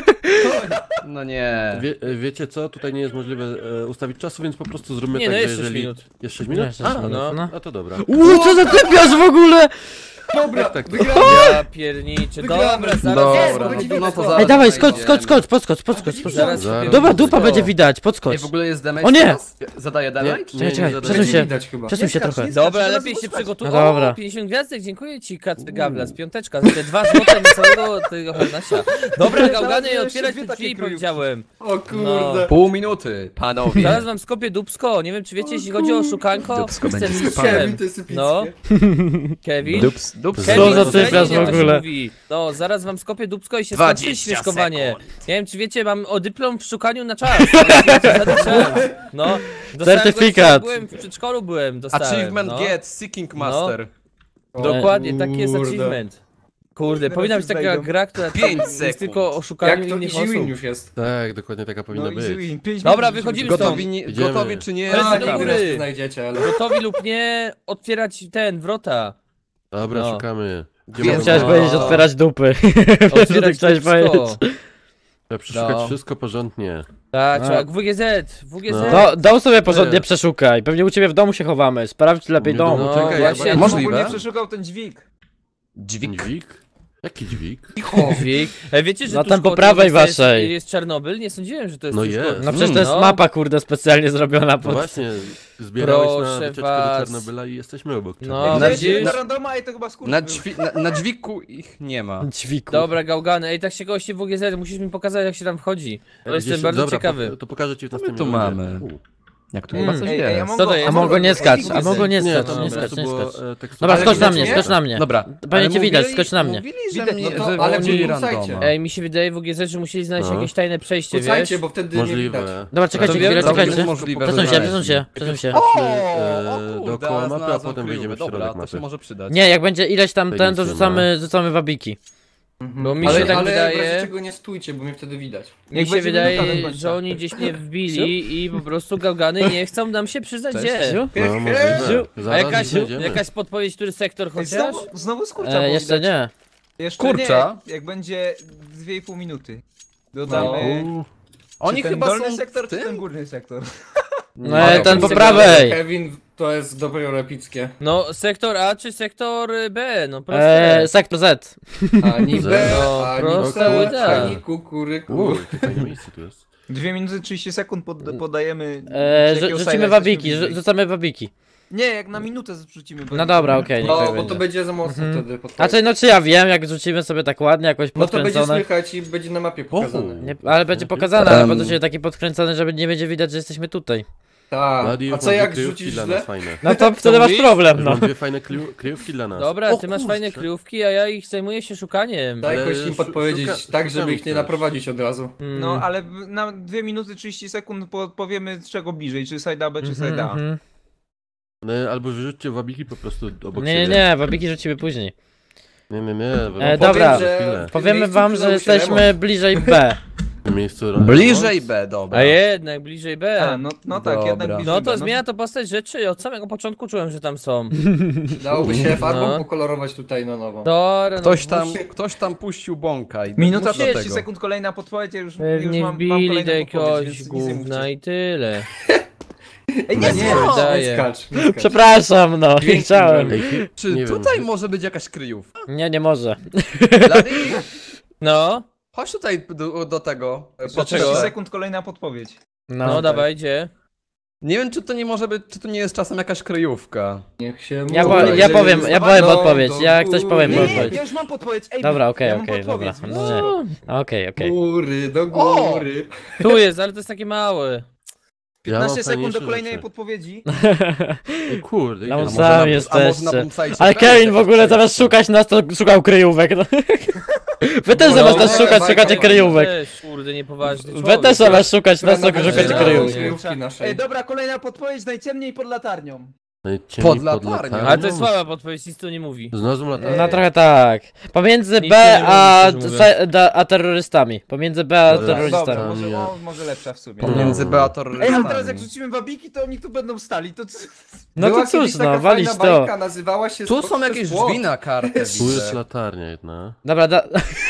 Speaker 1: No nie.
Speaker 3: Wie, e, wiecie co, tutaj nie jest możliwe e, ustawić czasu, więc po prostu zróbmy
Speaker 2: Nie,
Speaker 3: tak,
Speaker 2: no
Speaker 3: że
Speaker 2: jest sześć
Speaker 3: jeżeli...
Speaker 2: minut.
Speaker 3: Jest sześć minut?
Speaker 4: Jeszcze
Speaker 3: A,
Speaker 4: sześć minut,
Speaker 2: no.
Speaker 4: no.
Speaker 3: a to dobra.
Speaker 4: Uuu, co za typiarz w ogóle!
Speaker 5: Dobra,
Speaker 3: Tak, tak.
Speaker 5: wygrałem!
Speaker 2: Ja pierniczę.
Speaker 5: Wygramy.
Speaker 2: Dobra, zaraz.
Speaker 1: Dobra,
Speaker 5: będzie
Speaker 1: no, no to
Speaker 5: widać.
Speaker 1: zaraz
Speaker 4: Ej, dawaj,
Speaker 1: znajdziemy.
Speaker 4: skocz, skocz, skocz, podskocz, podskocz, podskocz.
Speaker 2: Zaraz
Speaker 3: Zaraz.
Speaker 2: sobie-
Speaker 4: Dobra, dupa
Speaker 2: O.
Speaker 4: będzie widać, podskocz.
Speaker 1: Ej, w ogóle jest damage
Speaker 4: O nie!
Speaker 1: teraz? Zadaje damage?
Speaker 3: Nie,
Speaker 4: Czekaj,
Speaker 3: nie
Speaker 4: czekaj,
Speaker 3: zadaję.
Speaker 4: przesuń
Speaker 5: Będzie
Speaker 4: się.
Speaker 5: widać chyba.
Speaker 4: Przesuń się
Speaker 5: Nie skacz,
Speaker 4: trochę.
Speaker 5: nie skacz,
Speaker 2: Dobra,
Speaker 5: teraz
Speaker 2: lepiej się
Speaker 5: zobaczysz.
Speaker 2: przygotuj.
Speaker 4: No dobra.
Speaker 2: O, pięćdziesiąt gwiazdek, dziękuję ci, Kacper Gawlas, piąteczka, za te dwa złote na całego tego harnasia. Dobra, gałgany,
Speaker 5: jeszcze
Speaker 2: otwierać
Speaker 5: dwie
Speaker 2: te
Speaker 5: takie
Speaker 2: drzwi,
Speaker 5: kryjówki.
Speaker 2: powiedziałem.
Speaker 5: O kurde.
Speaker 1: Pół minuty, panowie.
Speaker 2: Zaraz wam skopię dupsko, nie wiem czy wiecie, jeśli chodzi o szukanko,
Speaker 1: Dupsko będzie
Speaker 2: jestem
Speaker 1: skopane.
Speaker 2: mistrzem.
Speaker 5: To jest epickie.
Speaker 2: No. Kevin?
Speaker 1: Dups, dups.
Speaker 2: Kevin,
Speaker 4: Co za
Speaker 2: słuchajcie,
Speaker 4: typiarz w
Speaker 2: jak to się
Speaker 4: ogóle.
Speaker 2: mówi. No, zaraz wam skopię dupsko i się
Speaker 1: dwadzieścia
Speaker 2: skończy śmieszkowanie.
Speaker 1: sekund.
Speaker 2: Nie wiem czy wiecie, mam o dyplom w szukaniu na czas. Zaliczyłem. No. dostałem go
Speaker 4: Certyfikat.
Speaker 2: jeszcze, jak Byłem w przedszkolu byłem, dostałem.
Speaker 1: Achievement
Speaker 2: no.
Speaker 1: get, Seeking Master.
Speaker 2: Dokładnie, taki jest
Speaker 5: Kurde.
Speaker 2: achievement. Kurde,
Speaker 5: Teraz
Speaker 2: powinna
Speaker 5: się
Speaker 2: być taka
Speaker 5: znajdą.
Speaker 2: gra, która
Speaker 1: Pięć
Speaker 2: jest
Speaker 1: sekund.
Speaker 2: tylko o szukaniu
Speaker 5: Jak to
Speaker 2: innych
Speaker 5: easy win
Speaker 2: osób.
Speaker 5: już jest.
Speaker 3: Tak, dokładnie taka powinna
Speaker 5: No easy
Speaker 3: być.
Speaker 5: win. Pięć
Speaker 2: Dobra,
Speaker 5: minut
Speaker 2: wychodzimy
Speaker 5: musimy
Speaker 1: Gotowi, nie,
Speaker 3: Idziemy.
Speaker 1: gotowi czy nie?
Speaker 2: Ale
Speaker 5: Tak,
Speaker 2: do
Speaker 5: tak,
Speaker 2: góry.
Speaker 5: resztę znajdziecie, ale...
Speaker 2: Gotowi lub nie otwierać ten, wrota.
Speaker 3: Dobra,
Speaker 2: No.
Speaker 3: szukamy. Gdzie
Speaker 1: Wiem,
Speaker 3: mamy-
Speaker 4: Chciałeś
Speaker 2: No.
Speaker 4: powiedzieć otwierać dupy.
Speaker 2: Otwierać
Speaker 4: chciałeś
Speaker 2: dupsko.
Speaker 4: powiedzieć.
Speaker 3: Trzeba przeszukać
Speaker 2: No.
Speaker 3: wszystko porządnie.
Speaker 2: Tak,
Speaker 4: No.
Speaker 2: trzeba W G Z, W G Z.
Speaker 3: No.
Speaker 4: No, dom sobie porządnie
Speaker 3: Nie.
Speaker 4: przeszukaj. Pewnie u ciebie w domu się chowamy. Sprawdź lepiej
Speaker 3: Nie,
Speaker 4: dom.
Speaker 3: no,
Speaker 2: No,
Speaker 3: czekaj,
Speaker 2: właśnie,
Speaker 3: ja-
Speaker 1: możliwe.
Speaker 5: Ogólnie przeszukał ten dźwig.
Speaker 1: Dźwig.
Speaker 3: Dźwig? Jaki dźwig?
Speaker 2: Dźwig. Ej, wiecie, że
Speaker 4: No
Speaker 2: tuż
Speaker 4: tam po
Speaker 2: koło
Speaker 4: prawej
Speaker 2: tego jest,
Speaker 4: waszej.
Speaker 2: jest Czarnobyl? Nie sądziłem, że to jest
Speaker 3: No
Speaker 2: tuż
Speaker 3: jest.
Speaker 2: koło-
Speaker 4: No przecież to jest
Speaker 2: No.
Speaker 4: mapa, kurde, specjalnie zrobiona
Speaker 3: No
Speaker 4: pod...
Speaker 3: właśnie, zbierałeś na
Speaker 2: Proszę
Speaker 3: wycieczkę
Speaker 2: was.
Speaker 3: do Czarnobyla i jesteśmy obok.
Speaker 2: No.
Speaker 3: Czarnobyla.
Speaker 1: Na
Speaker 5: Na,
Speaker 1: dzi-
Speaker 5: na
Speaker 1: na-
Speaker 5: randoma i to chyba skurcz
Speaker 1: Na,
Speaker 5: był.
Speaker 1: dźwi na, na dźwigu ich nie ma.
Speaker 4: Dźwigu.
Speaker 2: Dobra, gałgany. Ej, tak się gości w W G Z, musisz mi pokazać jak się tam wchodzi. To
Speaker 3: Ej,
Speaker 2: jestem
Speaker 3: gdzieś-
Speaker 2: bardzo
Speaker 3: dobra,
Speaker 2: ciekawy.
Speaker 3: Po, to pokażę ci w
Speaker 1: my
Speaker 3: następnym
Speaker 1: tu
Speaker 3: rundzie.
Speaker 1: mamy?
Speaker 3: U.
Speaker 1: Jak tu
Speaker 2: Mm.
Speaker 1: chyba coś
Speaker 5: Ej, ej,
Speaker 1: jest.
Speaker 5: Amongo,
Speaker 2: Co to jest?
Speaker 4: A mogło nie skacz, a
Speaker 5: Ej,
Speaker 4: mogło nie
Speaker 3: Nie,
Speaker 4: skacz,
Speaker 3: to
Speaker 4: nie
Speaker 3: po
Speaker 4: skacz,
Speaker 3: prostu
Speaker 4: nie
Speaker 3: było
Speaker 4: skacz.
Speaker 3: e, tekstura.
Speaker 4: Dobra,
Speaker 5: Ale
Speaker 4: skocz na
Speaker 5: widać
Speaker 4: mnie,
Speaker 5: mnie?
Speaker 4: skocz na mnie.
Speaker 1: Dobra.
Speaker 4: Panie
Speaker 1: ale
Speaker 4: cię widać,
Speaker 1: mówili-
Speaker 4: skocz na mnie.
Speaker 1: Mówili, że
Speaker 5: Widać,
Speaker 1: mnie,
Speaker 5: no to-
Speaker 1: że
Speaker 5: ale
Speaker 1: włączyli
Speaker 5: nie rzucajcie.
Speaker 1: randoma.
Speaker 2: Ej, mi się wydaje w G Z, że musieli znaleźć
Speaker 3: No.
Speaker 2: jakieś tajne przejście, wiesz?
Speaker 5: Kucajcie, bo wtedy nie widać.
Speaker 3: Możliwe.
Speaker 4: Dobra, czekajcie
Speaker 2: To
Speaker 4: chwilę,
Speaker 2: wiem,
Speaker 4: czekajcie.
Speaker 1: jest możliwe,
Speaker 4: Przesuń
Speaker 1: że
Speaker 4: się,
Speaker 1: znaleźć.
Speaker 4: przesuń się, przesuń się.
Speaker 1: O,
Speaker 3: E,
Speaker 1: o kurde,
Speaker 3: dookoła mapy, a
Speaker 1: znalazłem
Speaker 3: potem wejdziemy w
Speaker 1: kryjówkę.
Speaker 3: środek
Speaker 1: Dobra, to
Speaker 3: mapy.
Speaker 1: się może przydać.
Speaker 4: Nie, jak będzie ileś tam
Speaker 3: Tutaj
Speaker 4: ten,
Speaker 3: nic
Speaker 4: to
Speaker 3: nie
Speaker 4: rzucamy, rzucamy wabiki.
Speaker 2: Bo mi się
Speaker 5: ale,
Speaker 2: tak
Speaker 5: ale
Speaker 2: wydaje-
Speaker 5: w razie czego nie stójcie, bo mnie wtedy widać.
Speaker 2: Mi
Speaker 6: Jak
Speaker 2: się
Speaker 6: będzie minuta,
Speaker 2: wydaje,
Speaker 6: to
Speaker 2: że oni gdzieś mnie wbili i po prostu gałgany nie chcą nam się przyznać
Speaker 1: Cześć.
Speaker 2: gdzie.
Speaker 4: Ziu?
Speaker 3: No możliwe.
Speaker 2: A
Speaker 3: Zaraz
Speaker 2: jakaś,
Speaker 3: znajdziemy.
Speaker 2: jakaś podpowiedź, który sektor
Speaker 6: Ej,
Speaker 2: chociaż?
Speaker 6: Znowu, znowu skurcza
Speaker 4: E,
Speaker 6: było
Speaker 4: jeszcze
Speaker 6: widać.
Speaker 4: nie.
Speaker 6: Jeszcze
Speaker 1: Kurcza?
Speaker 6: nie, jak będzie dwie i pół minuty. Dodamy...
Speaker 3: U,
Speaker 1: Oni
Speaker 6: czy ten
Speaker 1: chyba
Speaker 6: dolny
Speaker 1: są
Speaker 6: sektor,
Speaker 1: w
Speaker 6: czy ten
Speaker 1: tym?
Speaker 6: górny sektor?
Speaker 4: No
Speaker 1: Ale
Speaker 4: e, ten po
Speaker 5: Kevin-
Speaker 4: prawej.
Speaker 5: Kevin to jest dopiero epickie.
Speaker 2: No, sektor A czy sektor B? No proste.
Speaker 4: E, sektor Z.
Speaker 5: Ani B,
Speaker 2: No,
Speaker 5: ani
Speaker 2: proste
Speaker 5: C,
Speaker 2: łyda.
Speaker 5: ani kukuryku.
Speaker 3: u, jakie fajne miejsce tu jest.
Speaker 6: Dwie minuty trzydzieści sekund pod, podajemy...
Speaker 4: E,
Speaker 6: z jakiego
Speaker 4: rzu-
Speaker 6: side'a
Speaker 4: rzucimy
Speaker 6: jesteśmy
Speaker 4: wabiki,
Speaker 6: bliżej.
Speaker 4: rzu- rzucamy wabiki.
Speaker 6: Nie, jak na minutę zrzucimy. bo-
Speaker 4: No dobra, okej, niech
Speaker 5: No,
Speaker 4: tak
Speaker 5: bo to
Speaker 4: będzie.
Speaker 5: będzie za mocno
Speaker 4: Mhm.
Speaker 5: wtedy. pod
Speaker 4: A czy no czy ja wiem, jak rzucimy sobie tak ładnie, jakoś
Speaker 5: No to będzie
Speaker 4: podkręcone.
Speaker 5: słychać i będzie na mapie pokazane.
Speaker 4: Nie, ale będzie pokazane, ale będę się taki podkręcony, żeby nie będzie widać, że jesteśmy tutaj.
Speaker 5: Tak.
Speaker 3: Bloody,
Speaker 5: A co
Speaker 3: mam
Speaker 5: jak
Speaker 3: dwie kryjówki
Speaker 5: rzucisz
Speaker 3: dla
Speaker 5: źle?
Speaker 3: nas fajne.
Speaker 4: No to wtedy masz
Speaker 2: mówisz?
Speaker 4: problem, no.
Speaker 3: Mam dwie fajne kryj- kryjówki dla nas.
Speaker 2: Dobra,
Speaker 3: O
Speaker 2: ty masz
Speaker 3: kurczę.
Speaker 2: fajne kryjówki, a ja ich zajmuję się szukaniem.
Speaker 5: Daj
Speaker 3: Ale
Speaker 5: jakoś im
Speaker 3: szu-
Speaker 5: podpowiedzieć
Speaker 3: szuka-
Speaker 5: tak, żeby
Speaker 3: szukamy
Speaker 5: ich nie
Speaker 3: coś.
Speaker 5: naprowadzić od razu.
Speaker 2: Mm.
Speaker 6: No, ale w- na dwie minuty trzydzieści sekund powiemy czego bliżej, czy side A, B, czy side A.
Speaker 4: Mhm.
Speaker 3: No, albo wyrzućcie wabiki po prostu obok
Speaker 4: Nie, nie,
Speaker 3: siebie.
Speaker 4: nie, wabiki rzucimy później.
Speaker 3: Nie, nie, nie. bo-
Speaker 4: E, dobra.
Speaker 3: Powiem, że chwilę.
Speaker 5: w tym
Speaker 4: Powiemy
Speaker 5: miejscu
Speaker 4: wam, że
Speaker 5: przydał się
Speaker 4: jesteśmy
Speaker 5: remont.
Speaker 4: bliżej B.
Speaker 3: W tym miejscu
Speaker 1: Bliżej B, dobra.
Speaker 2: A jednak, bliżej B.
Speaker 6: A, no, no tak,
Speaker 1: Dobra.
Speaker 6: jednak bliżej
Speaker 2: No to
Speaker 6: B,
Speaker 2: zmienia to postać rzeczy, od samego początku czułem, że tam są.
Speaker 5: Dałoby się farbą
Speaker 2: No.
Speaker 5: pokolorować tutaj na nowo.
Speaker 2: Dobra,
Speaker 1: Ktoś
Speaker 2: no,
Speaker 1: tam,
Speaker 2: musi-
Speaker 1: ktoś tam puścił bąka i
Speaker 6: Minuta
Speaker 1: musi do
Speaker 6: trzydzieści
Speaker 1: tego.
Speaker 6: sekund, kolejna podpowiedź, ja już, już
Speaker 2: Pewnie
Speaker 6: mam, mam
Speaker 2: wbili
Speaker 6: kolejną
Speaker 2: do
Speaker 6: podpowiedź,
Speaker 2: jakiegoś
Speaker 6: więc nic nie
Speaker 2: gówna
Speaker 6: mówcie.
Speaker 2: i tyle.
Speaker 6: Ej,
Speaker 5: Nie,
Speaker 6: nie,
Speaker 5: nie,
Speaker 6: nie,
Speaker 5: nie
Speaker 2: wydaje.
Speaker 5: skacz, nie skacz.
Speaker 4: Przepraszam, no, nie
Speaker 5: Dzięki,
Speaker 4: chciałem.
Speaker 3: Ej,
Speaker 1: Czy
Speaker 3: nie
Speaker 1: tutaj
Speaker 3: wiem.
Speaker 1: może być jakaś kryjówka?
Speaker 4: Nie, nie może.
Speaker 1: Blady,
Speaker 2: No,
Speaker 1: chodź tutaj do, do tego. e,
Speaker 6: Za
Speaker 1: pod
Speaker 6: trzydzieści
Speaker 1: ścianę.
Speaker 6: sekund kolejna podpowiedź.
Speaker 2: no,
Speaker 4: No,
Speaker 2: dawaj, gdzie?
Speaker 1: Nie wiem, czy to nie może być, czy to nie jest czasem jakaś kryjówka.
Speaker 5: Niech się
Speaker 4: Ja,
Speaker 5: mówi,
Speaker 4: po, ja
Speaker 5: że
Speaker 4: powiem, ja
Speaker 5: jest
Speaker 4: powiem
Speaker 5: no,
Speaker 4: odpowiedź,
Speaker 5: do
Speaker 4: ja jak coś powiem
Speaker 6: Nie, nie,
Speaker 4: odpowiedź.
Speaker 6: ja już mam podpowiedź, ej,
Speaker 4: Dobra, okej,
Speaker 6: ja mam
Speaker 4: okej, dobra.
Speaker 6: podpowiedź,
Speaker 4: No, nie. Okej, okej.
Speaker 5: Góry, do góry.
Speaker 2: Tu jest, ale to jest takie małe.
Speaker 3: Ja mam
Speaker 6: piętnaście sekund do
Speaker 3: fajniejsze
Speaker 6: kolejnej
Speaker 3: rzeczy.
Speaker 6: podpowiedzi.
Speaker 3: Ej, kurde,
Speaker 4: No,
Speaker 3: idę.
Speaker 4: sam
Speaker 1: na-
Speaker 4: jest
Speaker 1: a może
Speaker 4: jesteście.
Speaker 1: na boomsite
Speaker 4: Ale
Speaker 1: się
Speaker 4: Kevin w
Speaker 1: kręci
Speaker 4: ogóle
Speaker 1: jakaś
Speaker 4: zamiast szukać nas, to szukał kryjówek. No. Wy też
Speaker 5: No,
Speaker 4: zamiast
Speaker 5: no,
Speaker 4: nas szukać,
Speaker 5: no,
Speaker 4: szukacie
Speaker 5: no,
Speaker 4: kryjówek.
Speaker 2: Też, kurde, niepoważny
Speaker 4: Wy
Speaker 2: człowiek.
Speaker 4: też zamiast szukać nas, to
Speaker 5: Która
Speaker 4: szukacie
Speaker 5: na-
Speaker 4: kryjówek.
Speaker 5: kryjówki naszej.
Speaker 6: Ej, dobra, kolejna podpowiedź, najciemniej pod latarnią.
Speaker 3: Najciemniej
Speaker 1: Pod latarnią.
Speaker 2: Ale to jest słaba podpowiedź, nic tu nie mówi.
Speaker 3: Znalazłem latarnię.
Speaker 4: No trochę tak. Pomiędzy
Speaker 2: Nic
Speaker 4: B
Speaker 2: nie mówię,
Speaker 4: a,
Speaker 2: szczerze mówiąc.
Speaker 4: se- da- a terrorystami. Pomiędzy B a
Speaker 3: Dobra.
Speaker 4: terrorystami.
Speaker 6: Dobra, może,
Speaker 3: Nie.
Speaker 6: o, może lepsza w sumie.
Speaker 1: Pomiędzy Beator
Speaker 6: Ej, ale teraz jak rzucimy wabiki, to oni tu będą stali, to...
Speaker 4: No
Speaker 5: Była
Speaker 4: to cóż,
Speaker 5: kiedyś taka
Speaker 4: no, walić
Speaker 5: fajna
Speaker 4: to.
Speaker 5: bajka, nazywała się
Speaker 1: Tu
Speaker 5: Skok
Speaker 1: są
Speaker 5: przez
Speaker 1: jakieś
Speaker 5: płot.
Speaker 1: drzwi na kartę,
Speaker 3: Tu jest
Speaker 1: widzę.
Speaker 3: latarnia jedna.
Speaker 4: Dobra, da...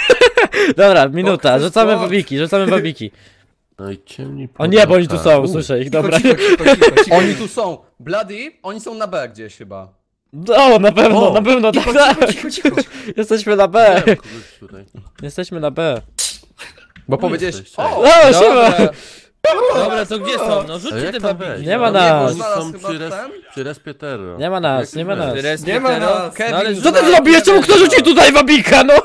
Speaker 4: Dobra, minuta,
Speaker 5: przez
Speaker 4: rzucamy
Speaker 5: płot.
Speaker 4: wabiki, rzucamy wabiki.
Speaker 3: Najciemniej pod
Speaker 4: O nie, bo oni tu są,
Speaker 3: latarnią.
Speaker 4: słyszę ich,
Speaker 5: Cicho,
Speaker 4: dobra.
Speaker 5: cicho, cicho, cicho, cicho.
Speaker 1: Oni tu są. Bloody, oni są na B gdzieś chyba.
Speaker 4: O, na pewno,
Speaker 3: O,
Speaker 4: na pewno, tak, tak.
Speaker 5: Cicho, cicho, cicho.
Speaker 4: Jesteśmy na B.
Speaker 3: Widziałem kogoś tutaj.
Speaker 4: Jesteśmy na B.
Speaker 1: Bo
Speaker 3: Tu
Speaker 1: powiedziałeś...
Speaker 3: jesteście.
Speaker 1: O!
Speaker 4: O, siema!
Speaker 2: Dobra. Dobra, to gdzie są? No
Speaker 3: Ale
Speaker 2: rzućcie
Speaker 3: jak
Speaker 2: te
Speaker 3: tam
Speaker 2: babiki.
Speaker 3: wejść?
Speaker 4: Nie ma
Speaker 1: No,
Speaker 4: nas.
Speaker 3: Oni
Speaker 1: Znalazł
Speaker 3: są
Speaker 1: chyba
Speaker 3: przy, res,
Speaker 1: ten?
Speaker 3: przy respie terror.
Speaker 4: Nie ma nas, nie ma nas.
Speaker 5: Nie ma nas.
Speaker 1: Kevin
Speaker 2: No, ale
Speaker 1: zna-
Speaker 4: Co ty
Speaker 1: Kevin
Speaker 4: zrobiłeś? Czemu kto rzucił
Speaker 1: zna-
Speaker 4: tutaj wabika, no?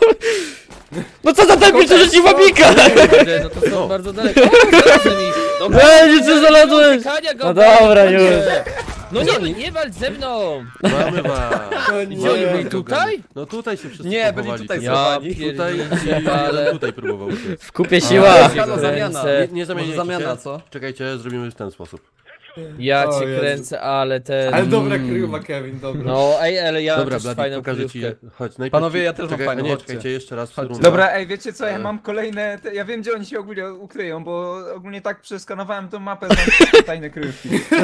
Speaker 4: No co za debil, co rzucił wabika?
Speaker 2: Kurde, no to są bardzo daleko. O, znalazłem ich. Dobra.
Speaker 4: Ej, nic nie znalazłeś!
Speaker 2: Uciekania go,
Speaker 4: No dobra,
Speaker 2: panie.
Speaker 4: już.
Speaker 2: No nie, nie walcz ze mną!
Speaker 3: Mamy was.
Speaker 2: Gdzie oni byli, tutaj?
Speaker 3: No tutaj się wszyscy
Speaker 1: Nie, byli
Speaker 3: pochowali.
Speaker 1: tutaj
Speaker 3: Tu-
Speaker 2: Ja
Speaker 1: schowani.
Speaker 3: Tutaj
Speaker 2: pierdzielę,
Speaker 3: i
Speaker 2: ale-
Speaker 3: jeden tutaj próbował uciec.
Speaker 4: W kupie
Speaker 2: A,
Speaker 4: siła.
Speaker 1: Halo, zamiana.
Speaker 2: Kręcę.
Speaker 3: Nie, nie zamieniajcie
Speaker 1: Może zamiana,
Speaker 3: się.
Speaker 1: co?
Speaker 3: Czekajcie, zrobimy w ten sposób.
Speaker 2: Ja
Speaker 5: O
Speaker 2: cię
Speaker 5: Jezu.
Speaker 2: kręcę, ale ten...
Speaker 5: Ale dobra kryjówa, Kevin, dobra.
Speaker 2: No ej, ale ja mam
Speaker 3: Dobra,
Speaker 2: też
Speaker 3: Blady,
Speaker 2: fajną
Speaker 3: pokażę ci.
Speaker 2: kryjówkę.
Speaker 3: Chodź, najpierw.
Speaker 1: Panowie, ja też mam
Speaker 3: Czekaj,
Speaker 1: fajną,
Speaker 3: Nie,
Speaker 1: chodźcie.
Speaker 3: czekajcie, jeszcze raz.
Speaker 1: Chodźcie.
Speaker 3: runda.
Speaker 6: Dobra, ej, wiecie co, ja
Speaker 3: E.
Speaker 6: mam kolejne... Te, ja wiem, gdzie oni się ogólnie ukryją, bo ogólnie tak przeskanowałem tą mapę, znam tajne kryjówki.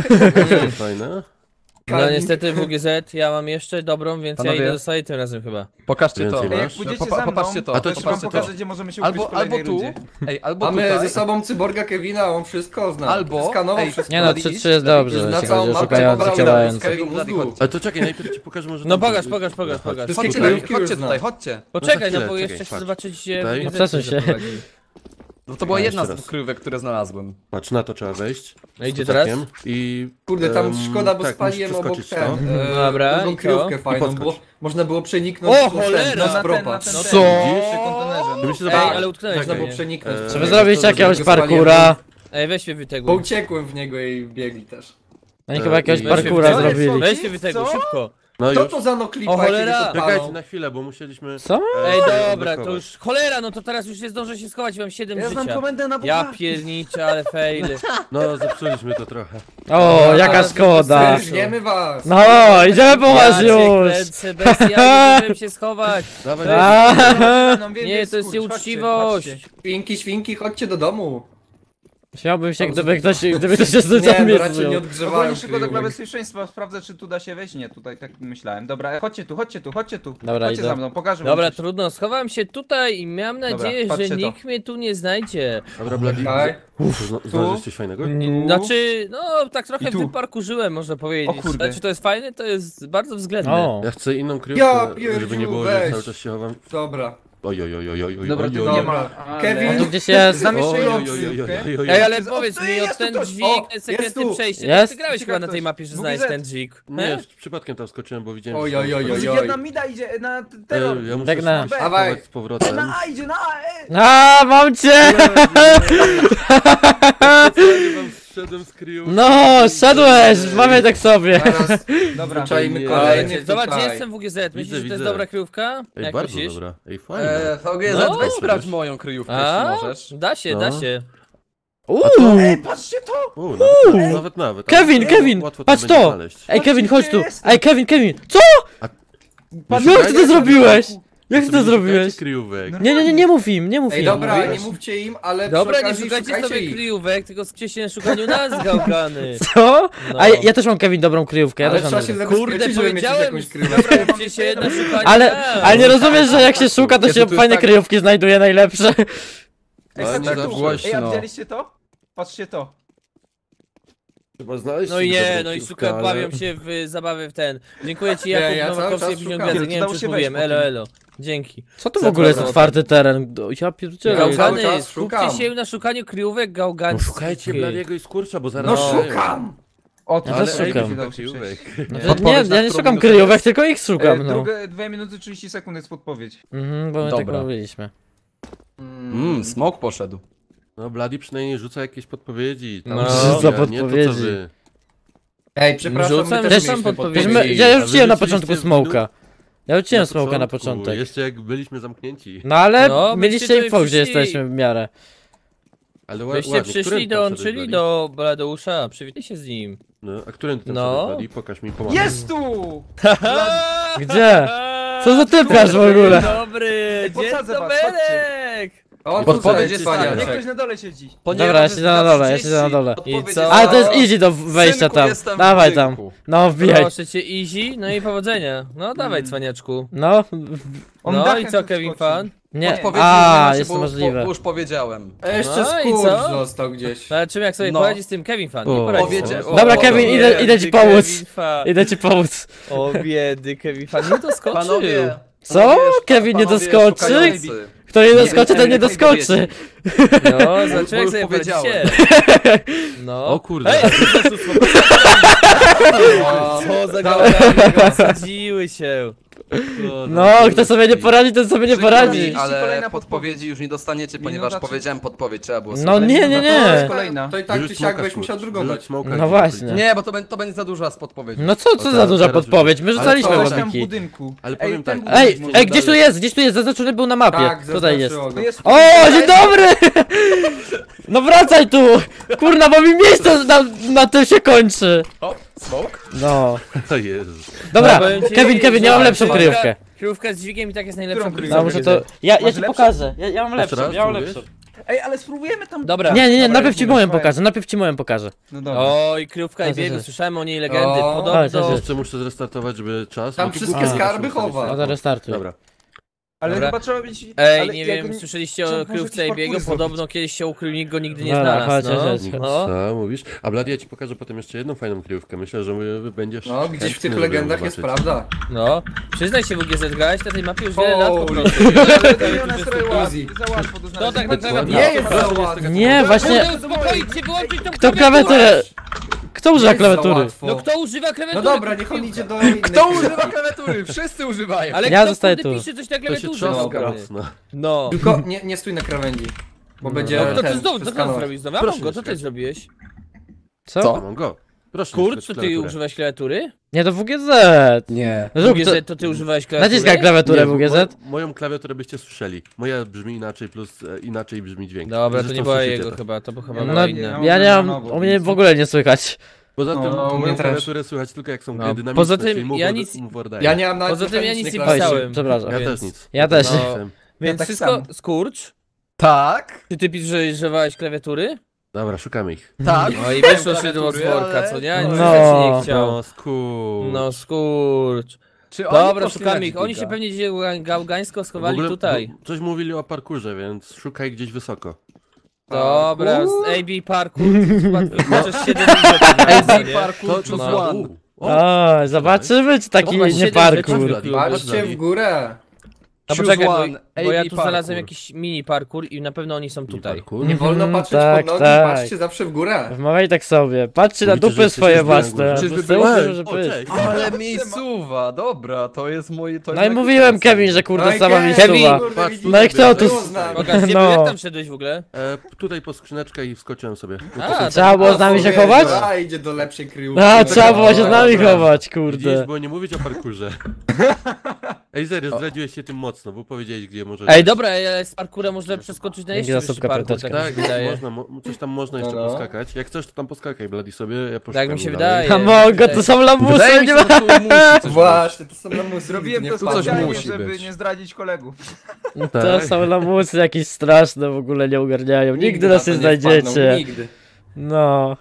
Speaker 3: Fajne.
Speaker 2: No niestety W G Z ja mam jeszcze dobrą, więc
Speaker 1: Panowie.
Speaker 2: ja idę do sali tym razem chyba.
Speaker 1: Pokażcie to.
Speaker 3: Więcej
Speaker 6: Ej, jak
Speaker 3: masz?
Speaker 6: pójdziecie
Speaker 1: Popa-
Speaker 6: za mną,
Speaker 1: popatrzcie to,
Speaker 3: A to
Speaker 6: to
Speaker 3: ci
Speaker 6: ci wam
Speaker 3: patrzcie
Speaker 6: pokażę,
Speaker 3: to.
Speaker 6: gdzie możemy się ukryć w
Speaker 1: Albo, albo
Speaker 6: kolejnej
Speaker 1: tu.
Speaker 6: rundzie.
Speaker 1: Ej, albo
Speaker 5: Mamy
Speaker 1: tutaj.
Speaker 5: ze sobą cyborga Kevina, on wszystko zna.
Speaker 1: Albo-
Speaker 5: Skanował
Speaker 1: ej,
Speaker 5: wszystko.
Speaker 4: Nie no, trzy trzy jest dobrze,
Speaker 5: Zna
Speaker 4: jeśli
Speaker 5: całą
Speaker 4: chodzi o
Speaker 5: mapę,
Speaker 4: szukających,
Speaker 5: pobrał
Speaker 4: działających.
Speaker 5: z Kevin mózgu.
Speaker 3: Ale to czekaj, najpierw ci pokażę może...
Speaker 2: No
Speaker 3: tam-
Speaker 2: pokaż, pokaż, pokaż, pokaż.
Speaker 3: Chodź.
Speaker 5: Wszystkie
Speaker 1: Chodźcie
Speaker 5: kryjówki
Speaker 1: tutaj, chodźcie
Speaker 5: już
Speaker 1: tutaj,
Speaker 5: zna.
Speaker 1: chodźcie.
Speaker 2: Poczekaj,
Speaker 3: chwilę,
Speaker 2: no bo
Speaker 3: czekaj,
Speaker 2: jeszcze chcę
Speaker 3: chodź.
Speaker 2: zobaczyć gdzie
Speaker 3: Tutaj.
Speaker 2: W G Z
Speaker 4: Przesuń się.
Speaker 2: zaprowadzi.
Speaker 1: No to była
Speaker 3: No,
Speaker 1: jedna
Speaker 3: jeszcze
Speaker 1: z
Speaker 3: raz.
Speaker 1: kryjówek, które znalazłem.
Speaker 3: Patrz, na to trzeba wejść.
Speaker 2: No idzie
Speaker 3: Z
Speaker 2: teraz?
Speaker 3: kozakiem I...
Speaker 5: Kurde, tam
Speaker 3: em,
Speaker 5: szkoda, bo
Speaker 3: tak,
Speaker 5: spaliłem
Speaker 3: musisz
Speaker 5: obok
Speaker 3: przeskoczyć
Speaker 5: ten.
Speaker 3: to.
Speaker 5: e,
Speaker 2: Dobra,
Speaker 5: drugą
Speaker 2: i
Speaker 5: kryjówkę
Speaker 2: co?
Speaker 5: fajną,
Speaker 3: I
Speaker 5: bo
Speaker 3: podskocz.
Speaker 5: można było przeniknąć
Speaker 2: O,
Speaker 5: przez ten,
Speaker 2: cholera!
Speaker 5: przez
Speaker 6: Na ten, na
Speaker 5: propad.
Speaker 6: ten,
Speaker 2: No
Speaker 6: ten,
Speaker 2: co?
Speaker 6: przy kontenerze.
Speaker 3: Żebyście
Speaker 2: Ej,
Speaker 3: zobaczyli.
Speaker 2: ale utknąłeś
Speaker 5: Można
Speaker 2: na
Speaker 5: było
Speaker 2: mnie.
Speaker 5: przeniknąć.
Speaker 3: E,
Speaker 4: Żeby
Speaker 3: Ej,
Speaker 4: zrobić
Speaker 5: to,
Speaker 4: jakiegoś
Speaker 5: że spaliłem.
Speaker 4: parkura.
Speaker 2: Ej, weź mnie
Speaker 5: Bo
Speaker 2: wyteguj.
Speaker 5: uciekłem w niego i biegli też.
Speaker 4: Oni chyba jakiegoś
Speaker 3: Ej,
Speaker 2: Weź mnie
Speaker 4: parkura
Speaker 2: wyteguj.
Speaker 4: zrobili.
Speaker 2: Weź mnie wyteguj,
Speaker 6: Co?
Speaker 2: szybko.
Speaker 3: No
Speaker 5: Co
Speaker 3: już.
Speaker 5: to za no klipa?
Speaker 2: O cholera!
Speaker 5: jakiego to
Speaker 3: Czekajcie
Speaker 5: palą?
Speaker 3: na chwilę, bo musieliśmy...
Speaker 4: Co?
Speaker 3: e,
Speaker 2: Ej,
Speaker 3: się
Speaker 2: dobra, to
Speaker 3: odblokować.
Speaker 2: już cholera, no to teraz już nie zdążę się schować, mam siedem
Speaker 6: Ja znam
Speaker 2: życia.
Speaker 6: komendę na
Speaker 2: Ja
Speaker 6: bucha.
Speaker 2: pierniczę, ale fail.
Speaker 3: No, zepsuliśmy to trochę.
Speaker 4: O, jaka
Speaker 2: to
Speaker 4: szkoda.
Speaker 5: Weźmiemy was.
Speaker 4: No, idziemy po was
Speaker 2: Ja cię
Speaker 4: już.
Speaker 2: kręcę, bez ja nie zdążyłem się schować.
Speaker 3: Dawaj,
Speaker 4: A,
Speaker 6: No, wiem,
Speaker 2: Nie,
Speaker 6: jest
Speaker 2: to jest
Speaker 6: skurcz,
Speaker 2: nieuczciwość.
Speaker 6: chodźcie,
Speaker 5: Świnki, świnki, chodźcie do domu.
Speaker 4: Śmiałbym się, gdyby ktoś, gdyby ktoś się z tym
Speaker 5: Nie, no raczej nie
Speaker 6: chodźcie.
Speaker 5: odgrzewają
Speaker 6: Ogólnie szybko do
Speaker 5: kryjówek.
Speaker 6: dla bezpieczeństwa sprawdzę, czy tu da się wejść. Nie, tutaj tak myślałem. Dobra, chodźcie tu, chodźcie tu, chodźcie tu.
Speaker 4: Dobra,
Speaker 6: chodźcie
Speaker 4: idę.
Speaker 6: za mną, pokażę wam
Speaker 2: Dobra,
Speaker 6: coś.
Speaker 2: trudno, schowałem się tutaj i miałem
Speaker 6: Dobra,
Speaker 2: nadzieję,
Speaker 6: patrzcie
Speaker 2: że
Speaker 6: to.
Speaker 2: nikt mnie tu nie znajdzie.
Speaker 3: Dobra, Bladi.
Speaker 5: Czekaj.
Speaker 3: Zna- Znalazłeś coś fajnego?
Speaker 2: N- Znaczy, no tak trochę
Speaker 6: I tu.
Speaker 2: wyparkurzyłem, można powiedzieć.
Speaker 6: O kurde.
Speaker 2: Znaczy, to jest fajne, to jest bardzo względne.
Speaker 4: O,
Speaker 3: Ja chcę inną
Speaker 5: Ja
Speaker 3: kryjówkę,
Speaker 5: pierdziu,
Speaker 3: żeby nie było, że
Speaker 5: weź.
Speaker 3: cały czas się chowam.
Speaker 5: Dobra.
Speaker 3: Oj, oj, oj, oj, oj, oj,
Speaker 6: Dobra,
Speaker 3: oj,
Speaker 6: tu
Speaker 3: oj,
Speaker 6: nie
Speaker 3: oj.
Speaker 6: ma.
Speaker 5: Kevin?
Speaker 6: Ale...
Speaker 4: tu gdzieś jest.
Speaker 6: Znam jeszcze
Speaker 3: Oj,
Speaker 6: jedną
Speaker 3: oj, oj, oj,
Speaker 6: kryjówkę.
Speaker 3: oj, oj,
Speaker 2: Ej,
Speaker 3: oj.
Speaker 2: ale
Speaker 6: O,
Speaker 2: powiedz
Speaker 6: tu
Speaker 2: mi,
Speaker 6: jest
Speaker 2: od ten
Speaker 6: tu ktoś.
Speaker 2: dźwig,
Speaker 5: O,
Speaker 2: ten sekretne
Speaker 5: jest tu.
Speaker 2: przejście,
Speaker 4: Jest?
Speaker 2: ty grałeś chyba na tej mapie, że
Speaker 6: Długi
Speaker 2: znaleźć
Speaker 6: Z.
Speaker 2: ten dźwig.
Speaker 3: Nie,
Speaker 2: He?
Speaker 3: przypadkiem tam skoczyłem, bo widziałem,
Speaker 5: Oj,
Speaker 3: że...
Speaker 5: oj, oj, oj,
Speaker 6: Jedna
Speaker 5: oj.
Speaker 6: jedna mida idzie na t- terror.
Speaker 3: Ej, ja muszę
Speaker 4: Biegnę.
Speaker 3: się
Speaker 5: Dawaj.
Speaker 3: schować z powrotem.
Speaker 6: Na A idzie, na A! E.
Speaker 4: A, mam cię!
Speaker 3: Specjalnie wam zszedłem z kryjówki.
Speaker 4: No, szedłeś, mamy tak sobie.
Speaker 5: Zaraz
Speaker 6: Dobra.
Speaker 5: wyczajmy
Speaker 3: Nie.
Speaker 5: kolejnych
Speaker 2: Zobacz,
Speaker 5: tutaj.
Speaker 2: gdzie jestem w W G Z, myślisz,
Speaker 3: Widzę,
Speaker 2: że to jest
Speaker 3: widzę.
Speaker 2: dobra kryjówka?
Speaker 3: Ej,
Speaker 2: Jak
Speaker 3: bardzo
Speaker 2: myślisz?
Speaker 3: dobra. Ej, fajnie.
Speaker 1: Eee, V G Z,
Speaker 2: No.
Speaker 1: weź sprawdź moją kryjówkę,
Speaker 2: A,
Speaker 1: jeśli możesz.
Speaker 2: da się,
Speaker 3: No.
Speaker 2: da się.
Speaker 4: Uuu.
Speaker 6: Ej, patrzcie to!
Speaker 3: U, nawet, nawet, nawet. ale
Speaker 4: Kevin, Kevin,
Speaker 3: łatwo
Speaker 4: patrz
Speaker 3: będzie
Speaker 4: to!
Speaker 3: znaleźć.
Speaker 4: Ej, Kevin, chodź tu!
Speaker 6: Jest.
Speaker 4: Ej, Kevin, Kevin! Co?
Speaker 3: Nie
Speaker 4: Jak ty to
Speaker 3: szukajcie-
Speaker 4: zrobiłeś? Jak ty
Speaker 3: sobie
Speaker 4: to
Speaker 3: nie
Speaker 4: zrobiłeś?
Speaker 3: szukajcie kryjówek.
Speaker 4: Nie, nie, nie, nie mów im, nie mów
Speaker 5: Ej,
Speaker 4: im.
Speaker 5: dobra,
Speaker 6: Mówiłeś?
Speaker 5: nie mówcie im, ale
Speaker 2: Dobra,
Speaker 5: przy
Speaker 2: nie
Speaker 5: okazji
Speaker 2: szukajcie
Speaker 5: szukajcie
Speaker 2: sobie
Speaker 5: ich.
Speaker 2: kryjówek, tylko skupcie się na szukaniu nas, gałgany.
Speaker 4: Co?
Speaker 2: No.
Speaker 4: A ja, ja też mam, Kevin, dobrą kryjówkę, ja
Speaker 5: Ale
Speaker 4: też
Speaker 5: trzeba
Speaker 4: mam
Speaker 5: się
Speaker 4: dobrą.
Speaker 2: Kurde,
Speaker 5: zabezpieczyć, żeby mieć
Speaker 2: powiedziałem,
Speaker 5: jakąś kryjówkę.
Speaker 2: dobra, skupcie się na szukaniu
Speaker 4: Ale,
Speaker 2: nas.
Speaker 4: ale nie rozumiesz, że jak się szuka, to
Speaker 1: Ja
Speaker 4: się
Speaker 1: tu już
Speaker 4: fajne
Speaker 1: tak-
Speaker 4: kryjówki znajduje najlepsze.
Speaker 6: Ej,
Speaker 3: Ale
Speaker 6: patrzcie
Speaker 3: nie
Speaker 6: tu!
Speaker 1: głośno.
Speaker 6: Ej, a widzieliście to? Patrzcie to.
Speaker 3: Trzeba znaleźć
Speaker 2: No i
Speaker 3: sobie
Speaker 2: nie,
Speaker 3: dobrą
Speaker 2: no i
Speaker 3: kryjówkę,
Speaker 2: szukam,
Speaker 3: ale-
Speaker 2: bawią się w zabawy w ten. Dziękuję ci,
Speaker 5: Ja-
Speaker 2: Jakub
Speaker 5: ja cały
Speaker 2: Nowakowski,
Speaker 5: czas
Speaker 2: Bliźnią
Speaker 5: szukam.
Speaker 2: Gwiazdy. Nie wiem,
Speaker 6: Udało
Speaker 2: czy
Speaker 6: się
Speaker 2: mówiłem,
Speaker 6: wejść po
Speaker 2: elo,
Speaker 6: tym.
Speaker 2: elo. Dzięki.
Speaker 4: Co to w ogóle jest otwarty teren? Ja pierdzielę.
Speaker 5: Cały
Speaker 2: Gałgany,
Speaker 5: czas
Speaker 2: skupcie
Speaker 5: szukam.
Speaker 2: się na szukaniu kryjówek
Speaker 3: No
Speaker 2: gałgańskich.
Speaker 3: szukajcie Bladiego i Skurcza, bo zaraz...
Speaker 5: No
Speaker 3: znajdziemy.
Speaker 5: szukam!
Speaker 6: O, tu
Speaker 4: Ja
Speaker 3: Ale
Speaker 4: też
Speaker 3: ej,
Speaker 4: szukam.
Speaker 3: udało się kryjówek.
Speaker 4: No,
Speaker 1: Podpowiedź
Speaker 4: nie,
Speaker 1: na
Speaker 4: ja nie
Speaker 1: którą
Speaker 4: szukam
Speaker 1: minutę
Speaker 4: kryjówek,
Speaker 1: jest?
Speaker 4: tylko ich szukam,
Speaker 6: E,
Speaker 4: no.
Speaker 6: drugie dwie minuty trzydzieści sekund jest podpowiedź.
Speaker 4: Mhm, bo my tak
Speaker 1: Dobra.
Speaker 4: mówiliśmy.
Speaker 1: Mmm, smok poszedł.
Speaker 3: No Bladi przynajmniej rzuca jakieś podpowiedzi. Tam
Speaker 2: No.
Speaker 3: rzuca
Speaker 4: Rzuca
Speaker 3: nie to, co
Speaker 4: podpowiedzi.
Speaker 3: wy.
Speaker 5: Ej, przepraszam,
Speaker 2: Rzucam,
Speaker 5: my
Speaker 2: też
Speaker 5: też
Speaker 2: tam
Speaker 5: mieliśmy
Speaker 2: podpowiedzi.
Speaker 4: Wiesz, my,
Speaker 5: podpowiedzi.
Speaker 4: ja
Speaker 3: A
Speaker 4: już
Speaker 3: wy
Speaker 4: rzuciłem na
Speaker 3: rzuciliście
Speaker 4: początku
Speaker 3: w
Speaker 4: smoka. Ja rzuciłem
Speaker 3: Na
Speaker 4: smoka na
Speaker 3: początku,
Speaker 4: początek.
Speaker 3: Jeszcze jak byliśmy zamknięci.
Speaker 4: No ale
Speaker 2: No, myście
Speaker 4: mieliście
Speaker 2: tutaj
Speaker 4: info, gdzie
Speaker 2: przyszli.
Speaker 4: jesteśmy w miarę.
Speaker 3: Ale ła-
Speaker 2: Byście
Speaker 3: ładnie,
Speaker 2: przyszli,
Speaker 3: którędy tam
Speaker 2: dołączyli
Speaker 3: wszedłeś,
Speaker 2: do Bladeusza, przywitaj się z nim.
Speaker 3: No, a którędy tam
Speaker 2: No.
Speaker 3: no. Bladi? Pokaż mi, pomagaj.
Speaker 6: Jest tu!
Speaker 4: Gdzie? Co za typiarz w ogóle?
Speaker 2: Dzień dobry,
Speaker 6: Ej,
Speaker 2: dzień
Speaker 6: podsadzę was,
Speaker 2: Dobry!
Speaker 5: O,
Speaker 1: Podpowiedź
Speaker 5: tutaj
Speaker 1: jest
Speaker 5: jest
Speaker 1: taka.
Speaker 6: Niech ktoś
Speaker 5: paniaczek.
Speaker 6: na dole siedzi.
Speaker 4: Dobra, ja siedzę na dole, ja siedzę na dole.
Speaker 2: I
Speaker 1: Odpowiedź
Speaker 2: co?
Speaker 1: jest
Speaker 4: Ale to
Speaker 1: taka.
Speaker 4: jest easy do wejścia
Speaker 1: Synku,
Speaker 4: tam.
Speaker 1: jestem w
Speaker 4: Dawaj tam.
Speaker 1: budynku.
Speaker 4: No wbijaj.
Speaker 2: Proszę cię, easy, no i powodzenia. No dawaj, cwaniaczku.
Speaker 4: No,
Speaker 6: On
Speaker 2: No
Speaker 6: dachem
Speaker 2: i co,
Speaker 6: tu
Speaker 2: Kevin
Speaker 6: wskoczył.
Speaker 2: Fan?
Speaker 4: nie.
Speaker 1: Odpowiedzi
Speaker 4: A,
Speaker 1: nie ma się,
Speaker 4: jest to
Speaker 1: bo,
Speaker 4: możliwe.
Speaker 1: bo już powiedziałem.
Speaker 5: A jeszcze
Speaker 2: No i
Speaker 5: skurcz
Speaker 2: co?
Speaker 5: został gdzieś.
Speaker 2: No ale czym jak sobie
Speaker 1: No.
Speaker 2: poradzi z tym Kevin Fan? Nie
Speaker 4: O.
Speaker 2: poradzi
Speaker 1: Powiedział-
Speaker 2: sobie.
Speaker 4: Dobra,
Speaker 2: O,
Speaker 4: Kevin, idę-
Speaker 2: biedy
Speaker 4: idę ci pomóc.
Speaker 2: Kevin Fan.
Speaker 4: Idę ci pomóc.
Speaker 2: O biedy, Kevin Fan, nie doskoczył.
Speaker 1: Panowie,
Speaker 4: Co?
Speaker 1: panowie,
Speaker 4: Kevin nie
Speaker 1: panowie
Speaker 4: doskoczy?
Speaker 1: szukający.
Speaker 4: Kto nie
Speaker 1: Nie,
Speaker 4: doskoczy, ten nie
Speaker 1: nie,
Speaker 4: doskoczy.
Speaker 2: No,
Speaker 1: bo
Speaker 2: znaczy jak
Speaker 1: już
Speaker 2: sobie
Speaker 1: powiedziałem.
Speaker 2: poradzicie. No.
Speaker 3: O kurde.
Speaker 2: Ej, a ty co tu słowo-
Speaker 5: O,
Speaker 2: Co za gałgany go wsadziły się.
Speaker 4: No, kto sobie nie poradzi, ten sobie nie
Speaker 1: Przykro mi,
Speaker 4: poradzi.
Speaker 1: ale
Speaker 6: Kolejna
Speaker 1: podpowiedzi już nie dostaniecie, ponieważ
Speaker 6: Minuta trzy-
Speaker 1: powiedziałem podpowiedź, trzeba było
Speaker 4: No
Speaker 1: słuchać.
Speaker 4: nie, nie,
Speaker 6: No to jest
Speaker 4: nie.
Speaker 6: kolejna.
Speaker 5: To i tak czy
Speaker 3: Wyrzuć
Speaker 5: siak
Speaker 3: smoka,
Speaker 5: byś
Speaker 3: Skurcz.
Speaker 5: musiał drugą
Speaker 3: Wyrzuć
Speaker 5: dać.
Speaker 3: smoka
Speaker 4: No
Speaker 3: i
Speaker 4: właśnie.
Speaker 3: wypójdź.
Speaker 1: Nie, bo to, bę- to będzie za duża z podpowiedzi.
Speaker 4: No co, co za
Speaker 3: teraz-
Speaker 4: duża
Speaker 3: teraz
Speaker 4: podpowiedź? My
Speaker 3: rzuć.
Speaker 4: rzucaliśmy
Speaker 3: Ale
Speaker 6: Ktoś
Speaker 3: co?
Speaker 6: tam w
Speaker 4: wodniki.
Speaker 6: budynku.
Speaker 3: Ale powiem tak.
Speaker 6: ten
Speaker 4: Ej,
Speaker 6: budynek
Speaker 4: ej,
Speaker 6: może
Speaker 4: gdzieś tu
Speaker 6: dalej.
Speaker 4: jest, gdzieś tu jest, zaznaczony był na mapie.
Speaker 5: Tak,
Speaker 4: Tutaj jest.
Speaker 5: zaznaczyło
Speaker 6: To
Speaker 5: go.
Speaker 6: jest
Speaker 4: O, dzień dobry! No wracaj tu! Kurna, bo mi miejsce na, na tym się kończy.
Speaker 1: O, smok?
Speaker 4: No.
Speaker 3: O Jezus.
Speaker 4: Dobra,
Speaker 2: No, powiem ci,
Speaker 4: Kevin, Kevin, ja mam
Speaker 2: że
Speaker 4: lepszą
Speaker 2: kryjówka-
Speaker 4: kryjówkę.
Speaker 2: Kryjówka z dźwigiem i tak jest najlepszą
Speaker 6: Którą
Speaker 2: kryjówką.
Speaker 4: No muszę to... Ja, ja
Speaker 6: Masz
Speaker 4: ci
Speaker 6: lepszą?
Speaker 4: pokażę. Ja, ja mam
Speaker 3: Jeszcze
Speaker 4: lepszą,
Speaker 3: raz,
Speaker 4: ja mam
Speaker 3: próbujesz?
Speaker 4: lepszą.
Speaker 6: Ej, ale spróbujemy tam...
Speaker 2: Dobra.
Speaker 4: Nie, nie, nie,
Speaker 6: Dobra,
Speaker 4: najpierw ci
Speaker 6: lecimy,
Speaker 4: moją
Speaker 6: słuchaj.
Speaker 4: pokażę, najpierw ci moją pokażę.
Speaker 6: No dobra.
Speaker 2: Oj, kryjówka i
Speaker 4: Chodź, chodź,
Speaker 2: biegu,
Speaker 4: chodź.
Speaker 2: słyszałem o niej legendy.
Speaker 5: O.
Speaker 4: Chodź,
Speaker 2: Podobno...
Speaker 4: chodź,
Speaker 3: Jeszcze muszę zrestartować, żeby czas.
Speaker 5: Tam
Speaker 3: bo tu
Speaker 5: wszystkie
Speaker 3: głupio
Speaker 5: skarby
Speaker 3: muszę
Speaker 5: chowa.
Speaker 3: ustawić.
Speaker 4: No to restartuj.
Speaker 3: Dobra.
Speaker 6: Ale
Speaker 2: Dobra.
Speaker 6: chyba trzeba być...
Speaker 2: Ej,
Speaker 6: ale
Speaker 2: nie
Speaker 6: jak
Speaker 2: wiem,
Speaker 6: nie-
Speaker 2: słyszeliście
Speaker 6: trzeba
Speaker 2: o
Speaker 6: może
Speaker 2: kryjówce
Speaker 6: jakiś
Speaker 2: i biegu?
Speaker 6: parkour
Speaker 2: Podobno
Speaker 6: zrobić.
Speaker 2: kiedyś się ukrył, nikt go nigdy nie
Speaker 4: Dobra,
Speaker 2: znalazł,
Speaker 4: chodź,
Speaker 2: no.
Speaker 4: chodź, chodź.
Speaker 2: No.
Speaker 3: Co mówisz? A Blady, ja ci pokażę potem jeszcze jedną fajną kryjówkę. Myślę, że wy będziesz
Speaker 5: No, gdzieś w
Speaker 3: chętny,
Speaker 5: tych
Speaker 3: żeby ją
Speaker 5: legendach jest
Speaker 3: zobaczyć.
Speaker 5: prawda.
Speaker 2: No, przyznaj się W G Z, grałeś na tej mapie już wiele lat po
Speaker 5: Holy
Speaker 2: prostu.
Speaker 6: Ale to nie ona jest trochę łatwo,
Speaker 5: Easy.
Speaker 6: za łatwo do
Speaker 2: No tak,
Speaker 6: znalezienia.
Speaker 2: tak, tak.
Speaker 5: Nie jest za łatwo.
Speaker 4: Nie, właśnie...
Speaker 2: Kurde, uspokoić się, wyłączyć tą
Speaker 4: Kto
Speaker 2: klawiaturę!
Speaker 4: klawiaturę... Kto używa
Speaker 5: Jest za
Speaker 4: klawiatury?
Speaker 5: łatwo.
Speaker 2: No kto używa
Speaker 5: No
Speaker 2: klawiatury?
Speaker 5: dobra, niech on idzie do innej
Speaker 1: Kto
Speaker 5: kryjówki.
Speaker 1: używa klawiatury? Wszyscy używają.
Speaker 2: Ale
Speaker 4: Ja
Speaker 2: kto
Speaker 4: zostaję
Speaker 2: kurde
Speaker 4: tu.
Speaker 2: pisze coś na
Speaker 3: To się
Speaker 2: klawiaturze?
Speaker 3: trzaska
Speaker 2: No.
Speaker 3: mocno.
Speaker 2: No.
Speaker 5: Tylko nie, nie stój na krawędzi. Bo będzie
Speaker 2: No, kto ty
Speaker 5: ten,
Speaker 2: znowu, co ty
Speaker 5: przeskanować.
Speaker 2: zrobiłeś znowu? Ja
Speaker 3: Proszę
Speaker 2: mam go,
Speaker 3: nie
Speaker 2: co ty
Speaker 3: skacz.
Speaker 2: zrobiłeś?
Speaker 4: Co?
Speaker 1: Co?
Speaker 3: Mam go. Proszę.
Speaker 2: Kurcz, to ty
Speaker 3: klawiaturę.
Speaker 2: używasz klawiatury?
Speaker 4: Nie, to W G Z.
Speaker 1: Nie.
Speaker 4: Zrób to.
Speaker 2: W G Z to ty używałeś klawiatury?
Speaker 4: Naciskaj klawiaturę
Speaker 3: Nie,
Speaker 4: W G Z.
Speaker 3: Moją, moją klawiaturę byście słyszeli. Moja brzmi inaczej, plus e, inaczej brzmi dźwięk.
Speaker 2: Dobra, to
Speaker 3: Zresztą
Speaker 2: nie była
Speaker 3: słyszycie
Speaker 2: jego
Speaker 3: to.
Speaker 2: chyba, to chyba
Speaker 6: No,
Speaker 2: była
Speaker 4: No,
Speaker 2: inna.
Speaker 4: ja nie mam,
Speaker 6: nowo,
Speaker 4: u mnie
Speaker 6: więc-
Speaker 4: w ogóle nie słychać.
Speaker 3: Poza
Speaker 6: No,
Speaker 3: tym,
Speaker 6: u mnie
Speaker 3: moją
Speaker 6: też.
Speaker 3: klawiaturę słychać tylko jak są
Speaker 2: No,
Speaker 3: gry dynamiczne,
Speaker 2: poza tym
Speaker 3: czyli move
Speaker 2: ja
Speaker 3: or-
Speaker 2: nic-
Speaker 3: move or die.
Speaker 5: Ja nie mam nawet
Speaker 2: Poza tym ja nic nie
Speaker 5: mechanicznej
Speaker 4: Oj,
Speaker 5: klasy.
Speaker 2: pisałem.
Speaker 4: przepraszam.
Speaker 3: Ja
Speaker 2: więc-
Speaker 3: też nic.
Speaker 4: Ja też.
Speaker 2: No.
Speaker 3: Pisałem.
Speaker 2: Więc
Speaker 6: tak
Speaker 2: wszystko,
Speaker 6: samo.
Speaker 2: Skurcz,
Speaker 1: Tak,
Speaker 2: czy ty piszesz, że używałeś klawiatury?
Speaker 3: Dobra, szukamy ich.
Speaker 1: tak.
Speaker 2: No i wyszło się do
Speaker 1: klawiatury,
Speaker 2: otworka,
Speaker 1: ale-
Speaker 2: co nie?
Speaker 4: No.
Speaker 2: No. nie chciał.
Speaker 3: No, skur...
Speaker 2: No skurcz.
Speaker 1: Czy oni
Speaker 2: Dobra,
Speaker 1: poszli
Speaker 2: szukamy
Speaker 1: na
Speaker 2: ich. Oni
Speaker 1: dźwiga?
Speaker 2: się pewnie gdzieś ga- gałgańsko
Speaker 3: W
Speaker 2: schowali
Speaker 3: ogóle,
Speaker 2: tutaj.
Speaker 3: bo Coś mówili o parkurze, więc szukaj gdzieś wysoko.
Speaker 2: Dobra,
Speaker 5: Parkour?
Speaker 2: z A B Parkour. Chociaż siedem minut.
Speaker 1: A B
Speaker 2: nie?
Speaker 1: Parkour
Speaker 3: To,
Speaker 1: plus
Speaker 3: to,
Speaker 1: one.
Speaker 3: u, o,
Speaker 4: O, zobaczymy, czy taki
Speaker 2: Dobra,
Speaker 4: nie
Speaker 2: siedem
Speaker 4: parkour.
Speaker 2: rzeczy.
Speaker 5: Patrzcie w górę.
Speaker 2: A
Speaker 1: Choose
Speaker 2: poczekaj,
Speaker 1: one,
Speaker 2: bo, bo ja
Speaker 1: A B
Speaker 2: tu
Speaker 1: parkour.
Speaker 2: znalazłem jakiś mini parkour i na pewno oni są tutaj.
Speaker 3: parkour?
Speaker 5: Nie wolno
Speaker 4: Mhm,
Speaker 5: patrzeć
Speaker 4: tak,
Speaker 5: pod nogi,
Speaker 4: tak.
Speaker 5: patrzcie zawsze w górę.
Speaker 4: Wmawiaj tak sobie. Patrzcie na
Speaker 3: Mówicie, że
Speaker 4: dupy
Speaker 3: jesteście
Speaker 4: swoje
Speaker 3: z białym
Speaker 4: własne.
Speaker 3: górze.
Speaker 1: Czyżby
Speaker 4: To
Speaker 1: było?
Speaker 4: może, że
Speaker 3: O,
Speaker 4: być.
Speaker 3: cześć.
Speaker 1: Ale miejscowa, dobra, to jest mój... To
Speaker 4: No
Speaker 1: jest
Speaker 4: i
Speaker 1: mój
Speaker 4: mówiłem,
Speaker 1: kurs.
Speaker 4: Kevin, że kurde
Speaker 5: Oj,
Speaker 4: sama
Speaker 5: Kevin,
Speaker 4: miejscowa.
Speaker 5: kurde,
Speaker 3: Patrz,
Speaker 5: widzicie,
Speaker 4: No i kto tu-
Speaker 5: było z nami.
Speaker 2: Pokaż, gdzie
Speaker 4: No.
Speaker 2: jak tam szedłeś w ogóle?
Speaker 3: E, tutaj po skrzyneczkę i wskoczyłem sobie.
Speaker 2: A,
Speaker 4: Trzeba było z nami się
Speaker 5: Wiesz,
Speaker 4: chować?
Speaker 5: A, idzie do lepszej kryjówki.
Speaker 4: A, trzeba było się z nami
Speaker 3: Dobra.
Speaker 4: chować,
Speaker 3: Widzisz,
Speaker 4: kurde.
Speaker 3: było nie mówić o parkurze. Ej, serio, zdradziłeś się tym mocno, bo powiedziałeś, gdzie możesz...
Speaker 2: Ej, dobra, ale z parkura można przeskoczyć na
Speaker 4: Dzięki
Speaker 2: jeszcze
Speaker 4: za
Speaker 2: wyższy
Speaker 4: subka,
Speaker 2: parkour,
Speaker 4: piąteczka.
Speaker 2: tak mi
Speaker 3: Tak,
Speaker 2: się wydaje.
Speaker 3: można, mo coś tam można jeszcze
Speaker 5: No, no.
Speaker 3: poskakać. Jak chcesz, to tam poskakaj, Blady sobie, ja poszukam
Speaker 2: Tak mi się
Speaker 3: dalej.
Speaker 2: wydaje.
Speaker 4: A mogę, to są
Speaker 1: Wydaje
Speaker 4: lamusy,
Speaker 1: mi
Speaker 4: nie
Speaker 1: się,
Speaker 4: ma...
Speaker 1: że tu musi coś
Speaker 5: Właśnie, to są lamusy.
Speaker 6: Zrobiłem
Speaker 5: nie
Speaker 6: to
Speaker 5: wpadną.
Speaker 1: coś
Speaker 6: specjalnie,
Speaker 1: musi
Speaker 6: żeby
Speaker 1: być.
Speaker 6: nie zdradzić kolegów.
Speaker 4: To
Speaker 3: Tak.
Speaker 4: są lamusy jakieś straszne, w ogóle nie ogarniają. Nigdy nas
Speaker 5: na
Speaker 4: nie
Speaker 5: to wpadną,
Speaker 4: znajdziecie.
Speaker 5: Nigdy.
Speaker 4: No.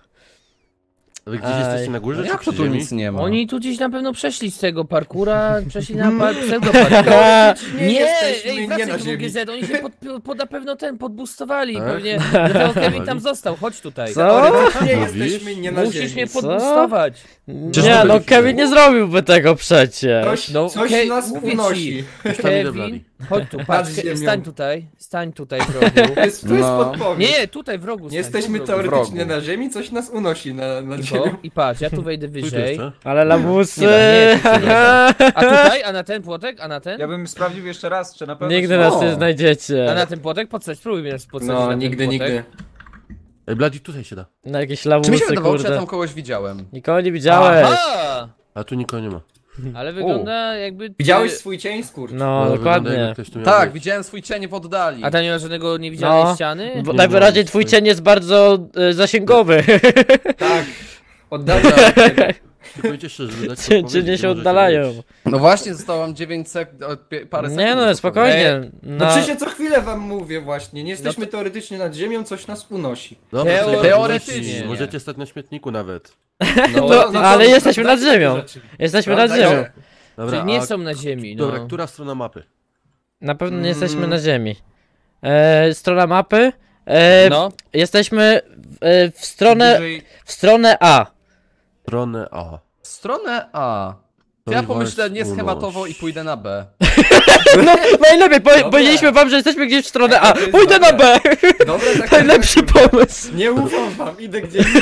Speaker 3: Wy gdzieś
Speaker 4: Aj.
Speaker 3: jesteście na górze,
Speaker 1: No
Speaker 3: czy
Speaker 1: jak to
Speaker 3: przy
Speaker 1: tu
Speaker 3: ziemi?
Speaker 1: nic nie ma?
Speaker 2: Oni tu gdzieś na pewno przeszli z tego parkura, przeszli na par pseudoparkour.
Speaker 5: Teoretycznie
Speaker 2: Nie,
Speaker 5: jesteśmy
Speaker 2: ej,
Speaker 5: nie
Speaker 2: wracaj
Speaker 5: na
Speaker 2: do
Speaker 5: ziemi.
Speaker 2: G Z, oni się pod, pod na pewno ten podboostowali,
Speaker 3: Tak?
Speaker 2: pewnie. Dlatego Kevin tam został, chodź tutaj.
Speaker 4: Co?
Speaker 5: Teoretycznie
Speaker 3: Mówisz?
Speaker 5: jesteśmy nie na
Speaker 2: Musisz
Speaker 5: ziemi.
Speaker 2: mnie
Speaker 4: Co?
Speaker 2: podboostować.
Speaker 4: Nie, no Kevin nie zrobiłby tego przecież.
Speaker 5: Coś,
Speaker 2: No,
Speaker 5: coś
Speaker 2: okej,
Speaker 5: nas
Speaker 2: mówię ci.
Speaker 5: unosi.
Speaker 3: Już tam idę,
Speaker 2: Kevin,
Speaker 3: Blady.
Speaker 2: chodź tu, patrz,
Speaker 5: Nad ziemią.
Speaker 2: stań tutaj, stań tutaj w rogu.
Speaker 5: To jest, to jest
Speaker 1: No.
Speaker 5: podpowiedź.
Speaker 2: Nie, tutaj w rogu
Speaker 5: Nie
Speaker 2: stań,
Speaker 5: jesteśmy
Speaker 2: tu w rogu.
Speaker 5: teoretycznie
Speaker 1: wrogu.
Speaker 5: na ziemi, coś nas unosi na, na
Speaker 2: I,
Speaker 5: ziemię.
Speaker 2: po, I patrz, ja tu wejdę
Speaker 3: Tu tu
Speaker 2: wyżej.
Speaker 3: jeszcze?
Speaker 4: Ale lamusy...
Speaker 2: Nie, nie, tu się nie A tutaj, a na ten płotek, a na ten?
Speaker 6: Ja bym sprawdził jeszcze raz, czy na pewno...
Speaker 4: Nigdy
Speaker 6: się-
Speaker 4: nas
Speaker 1: O.
Speaker 4: nie
Speaker 2: A na
Speaker 4: znajdziecie.
Speaker 2: ten płotek podstać, spróbuj mnie podstać na
Speaker 5: No,
Speaker 2: ten
Speaker 5: nigdy,
Speaker 2: płotek.
Speaker 5: nigdy.
Speaker 3: Ej, Blady, tutaj się da.
Speaker 4: Na jakieś
Speaker 1: Czy mi się
Speaker 4: lamusy,
Speaker 1: wydawało, że ja
Speaker 4: kurde.
Speaker 1: tam kogoś widziałem?
Speaker 4: Nikogo nie widziałeś.
Speaker 2: Aha!
Speaker 3: A tu nikogo nie ma.
Speaker 2: Ale wygląda jakby...
Speaker 5: Widziałeś swój cień, skurcz?
Speaker 4: No,
Speaker 3: wygląda,
Speaker 4: dokładnie.
Speaker 3: jakby ktoś tu miał
Speaker 1: Tak,
Speaker 3: być.
Speaker 1: widziałem swój cień w oddali.
Speaker 2: A tam nie ma żadnego niewidzialnej
Speaker 4: No.
Speaker 2: ściany?
Speaker 4: Bo
Speaker 3: Nie
Speaker 4: najwyraźniej
Speaker 3: ma.
Speaker 4: twój cień jest bardzo e, zasięgowy.
Speaker 5: Tak. Oddalę.
Speaker 3: Czy powiecie szczerze, że dać
Speaker 4: Cię,
Speaker 3: podpowiedź,
Speaker 4: cię nie
Speaker 3: gdzie
Speaker 4: się
Speaker 3: możecie
Speaker 4: oddalają.
Speaker 3: być?
Speaker 1: No właśnie, zostało wam dziewięć sekund, parę sekund.
Speaker 4: Nie no, spokojnie.
Speaker 5: No
Speaker 4: Na...
Speaker 5: przecież co chwilę wam mówię właśnie, nie jesteśmy
Speaker 2: No to-
Speaker 5: teoretycznie nad ziemią, coś nas unosi.
Speaker 3: Dobra,
Speaker 2: Teoretycznie.
Speaker 3: to
Speaker 1: Teoretycznie.
Speaker 3: Możecie stać na śmietniku nawet.
Speaker 4: No,
Speaker 5: no
Speaker 4: ale
Speaker 5: to-
Speaker 4: jesteśmy
Speaker 5: to-
Speaker 4: nad
Speaker 5: to-
Speaker 4: ziemią.
Speaker 5: rzeczy.
Speaker 4: Jesteśmy nad
Speaker 5: Prawda?
Speaker 4: ziemią.
Speaker 3: Dobra,
Speaker 2: Czyli nie
Speaker 3: a...
Speaker 2: są na ziemi, no.
Speaker 3: Dobra, która strona mapy?
Speaker 4: Na pewno nie jesteśmy
Speaker 5: Mm.
Speaker 4: na ziemi. E, strona mapy. E,
Speaker 2: No,
Speaker 4: Jesteśmy e, w stronę,
Speaker 5: Bliżej-
Speaker 4: w stronę A.
Speaker 3: Stronę A.
Speaker 1: Stronę A.
Speaker 3: To
Speaker 1: Ja
Speaker 3: i
Speaker 1: pomyślę
Speaker 3: was
Speaker 1: nieschematowo
Speaker 3: unosi.
Speaker 1: i pójdę na B.
Speaker 4: No, najlepiej, po,
Speaker 5: Dobra.
Speaker 4: powiedzieliśmy wam, że jesteśmy gdzieś w stronę A.
Speaker 5: To jest
Speaker 4: Pójdę na
Speaker 5: dobre.
Speaker 4: B.
Speaker 5: Dobra, tak.
Speaker 4: Najlepszy pomysł.
Speaker 5: Nie ufam wam, idę gdzie indziej.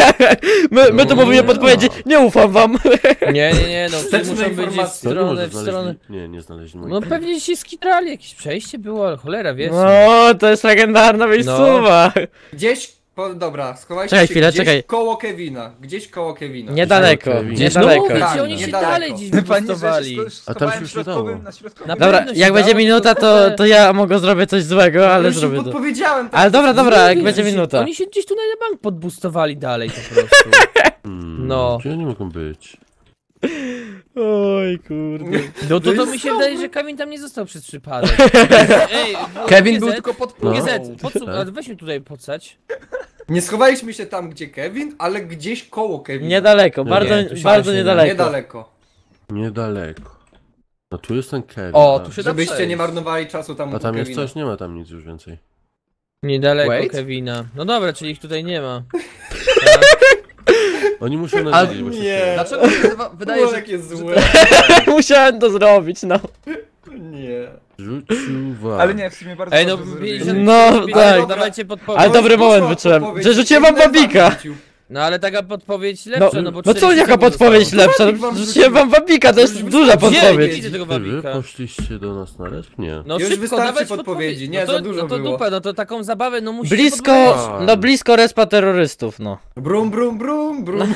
Speaker 4: My, my tu
Speaker 3: No,
Speaker 4: mówimy
Speaker 3: no.
Speaker 4: podpowiedzi. Nie ufam wam.
Speaker 2: nie, nie, nie, no, tu
Speaker 5: Wsteczne
Speaker 2: muszą być gdzieś w
Speaker 5: informacje.
Speaker 3: To nie
Speaker 2: stronę,
Speaker 3: może
Speaker 2: w
Speaker 3: znaleźli...
Speaker 2: stronę...
Speaker 3: Nie, nie znaleźli moich.
Speaker 2: No pewnie się skitrali, jakieś przejście było, ale cholera, wiesz.
Speaker 4: No, to jest legendarna miejscowa.
Speaker 5: Gdzieś, po, dobra, schowajcie
Speaker 4: Czekaj
Speaker 5: się
Speaker 4: chwilę,
Speaker 5: gdzieś
Speaker 4: czekaj.
Speaker 5: koło Kevina. Gdzieś koło Kevina.
Speaker 4: Niedaleko,
Speaker 3: Kevin.
Speaker 2: Gdzieś no
Speaker 4: niedaleko.
Speaker 2: mówię,
Speaker 5: Tak,
Speaker 2: ci, oni się
Speaker 5: niedaleko.
Speaker 2: dalej gdzieś
Speaker 6: Fajnie, że się
Speaker 2: wystawali.
Speaker 6: sch-
Speaker 3: A tam
Speaker 6: schowałem
Speaker 3: się
Speaker 6: w środkowym,
Speaker 3: dało.
Speaker 6: na środkowym.
Speaker 2: Na
Speaker 4: Dobra,
Speaker 2: pewno się
Speaker 4: jak będzie
Speaker 2: dało,
Speaker 4: minuta,
Speaker 2: tylko
Speaker 4: to,
Speaker 2: te-
Speaker 4: to ja mogę zrobić coś złego, ale
Speaker 5: Już ci
Speaker 4: zrobię to.
Speaker 5: podpowiedziałem. tak.
Speaker 4: Ale dobra, dobra, jak
Speaker 2: Mówię,
Speaker 4: będzie
Speaker 2: oni się-
Speaker 4: minuta.
Speaker 2: Oni się gdzieś tu na bank podboostowali dalej po prostu.
Speaker 3: Hmm,
Speaker 2: No.
Speaker 3: Gdzie oni mogą być?
Speaker 4: Oj, kurde.
Speaker 2: No to, to mi się wydaje, że Kevin tam nie został przez przypadek. Ej,
Speaker 1: Kevin
Speaker 2: G Z,
Speaker 1: był tylko pod
Speaker 3: No.
Speaker 2: G Z, podsuń,
Speaker 3: Tak.
Speaker 2: a weź mnie tutaj podsać.
Speaker 5: Nie schowaliśmy się tam, gdzie Kevin, ale gdzieś koło Kevina.
Speaker 4: Niedaleko,
Speaker 3: Nie,
Speaker 4: bardzo,
Speaker 2: tu się
Speaker 4: bardzo
Speaker 2: właśnie
Speaker 4: niedaleko.
Speaker 5: Niedaleko.
Speaker 3: Niedaleko. No tu jest ten Kevin.
Speaker 1: O,
Speaker 3: tak.
Speaker 1: tu się da
Speaker 5: Żebyście
Speaker 1: przejść.
Speaker 5: nie marnowali czasu tam
Speaker 3: A
Speaker 5: u
Speaker 3: tam jest
Speaker 5: Kevina.
Speaker 3: coś? Nie ma tam nic już więcej.
Speaker 2: Niedaleko
Speaker 1: Wait.
Speaker 2: Kevina. No dobra, czyli ich tutaj nie ma.
Speaker 3: Oni muszą na
Speaker 1: Ale
Speaker 3: ziemi właśnie
Speaker 5: nie.
Speaker 3: stoją.
Speaker 1: Dlaczego mi się wydawa- wydaje,
Speaker 5: Było
Speaker 1: że...
Speaker 5: takie złe.
Speaker 4: Musiałem to zrobić, no.
Speaker 5: Nie.
Speaker 3: Rzucił was.
Speaker 6: Ale nie, w sumie bardzo
Speaker 2: Ej, no
Speaker 6: dobrze
Speaker 2: wiedzieli,
Speaker 6: zrobili.
Speaker 2: że...
Speaker 4: No,
Speaker 2: wiedzieli,
Speaker 4: tak.
Speaker 2: że dawajcie podpowiedź.
Speaker 4: Ale dobry
Speaker 5: Poszła
Speaker 4: moment wyczułem,
Speaker 5: podpowiedź,
Speaker 4: że rzuciłem wam
Speaker 5: Kevin
Speaker 4: wabika.
Speaker 5: wrzucił.
Speaker 2: No ale taka podpowiedź
Speaker 4: No,
Speaker 2: lepsza, no bo
Speaker 4: no co,
Speaker 2: cztery
Speaker 4: jaka
Speaker 2: sekundy
Speaker 4: podpowiedź
Speaker 2: zostało.
Speaker 4: lepsza?
Speaker 5: Wabik wam
Speaker 4: No, rzuciłem wam wabika, to jest
Speaker 5: Już
Speaker 4: duża
Speaker 5: wystarczy.
Speaker 2: Gdzie?
Speaker 4: podpowiedź.
Speaker 2: Widzę tego
Speaker 3: Czy wy
Speaker 2: wabika.
Speaker 3: poszliście do nas na resp? Nie.
Speaker 2: No
Speaker 5: Już
Speaker 2: szybko,
Speaker 5: wystarczy
Speaker 2: dawać
Speaker 5: podpowiedzi,
Speaker 2: podpowiedź.
Speaker 5: nie,
Speaker 2: no to,
Speaker 5: za dużo
Speaker 2: no to
Speaker 5: było.
Speaker 2: dupę, no to taką zabawę, no musisz
Speaker 4: Blisko,
Speaker 3: podpowiedzieć.
Speaker 4: no blisko respa terrorystów, no.
Speaker 5: Brum, brum, brum, brum.